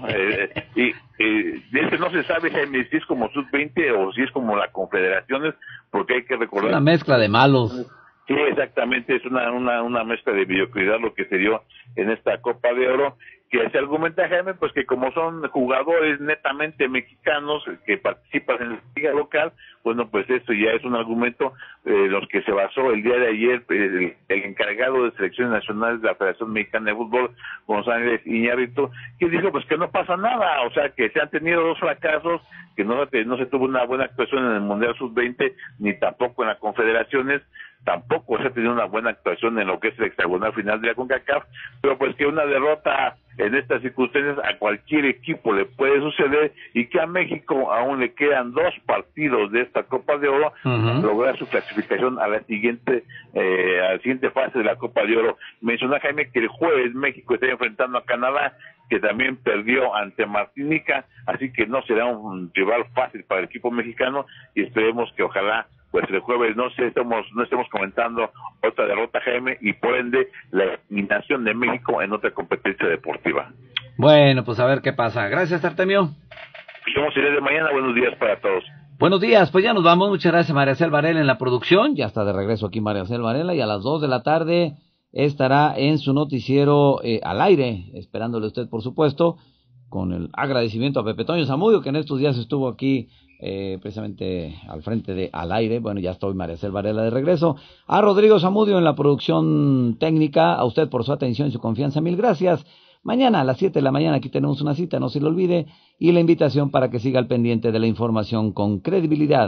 de eso no se sabe, Jaime, si es como sub-20 o si es como la Confederaciones, porque hay que recordar... Es una mezcla de malos. Sí, exactamente, es una mezcla de mediocridad lo que se dio en esta Copa de Oro, que se argumenta, Jaime, pues que como son jugadores netamente mexicanos que participan en la liga local, bueno, pues esto ya es un argumento los que se basó el día de ayer el encargado de selecciones nacionales de la Federación Mexicana de Fútbol, González Iñárritu, que dijo pues que no pasa nada, o sea, que se han tenido 2 fracasos, que no se tuvo una buena actuación en el Mundial Sub-20, ni tampoco en las Confederaciones, tampoco se ha tenido una buena actuación en lo que es el hexagonal final de la CONCACAF, pero pues que una derrota en estas circunstancias a cualquier equipo le puede suceder y que a México aún le quedan 2 partidos de esta Copa de Oro para lograr su clasificación a la siguiente fase de la Copa de Oro. Menciona, Jaime, que el jueves México está enfrentando a Canadá, que también perdió ante Martinica, así que no será un rival fácil para el equipo mexicano y esperemos que ojalá pues el jueves no estemos comentando otra derrota, Jaime, y por ende la eliminación de México en otra competencia deportiva. Bueno, pues a ver qué pasa. Gracias, Artemio. escuchamos el día de mañana. Buenos días para todos. Buenos días, pues ya nos vamos. Muchas gracias, Mariacel Varela en la producción. Ya está de regreso aquí Mariacel Varela, y a las 2 de la tarde estará en su noticiero al aire, esperándole usted, por supuesto, con el agradecimiento a Pepe Toño Zamudio, que en estos días estuvo aquí precisamente al frente de Al Aire. Bueno, ya estoy, Mariacel Varela, de regreso. A Rodrigo Zamudio en la producción técnica, a usted por su atención y su confianza, mil gracias. Mañana a las 7 de la mañana aquí tenemos una cita, no se lo olvide, y la invitación para que siga al pendiente de la información con credibilidad,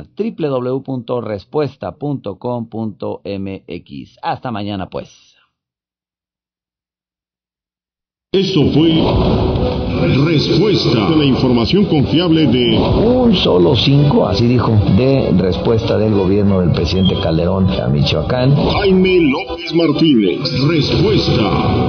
www.respuesta.com.mx. Hasta mañana, pues. Esto fue Respuesta, de la información confiable de un solo 5, así dijo, de respuesta del gobierno del presidente Calderón a Michoacán. Jaime López Martínez. Respuesta.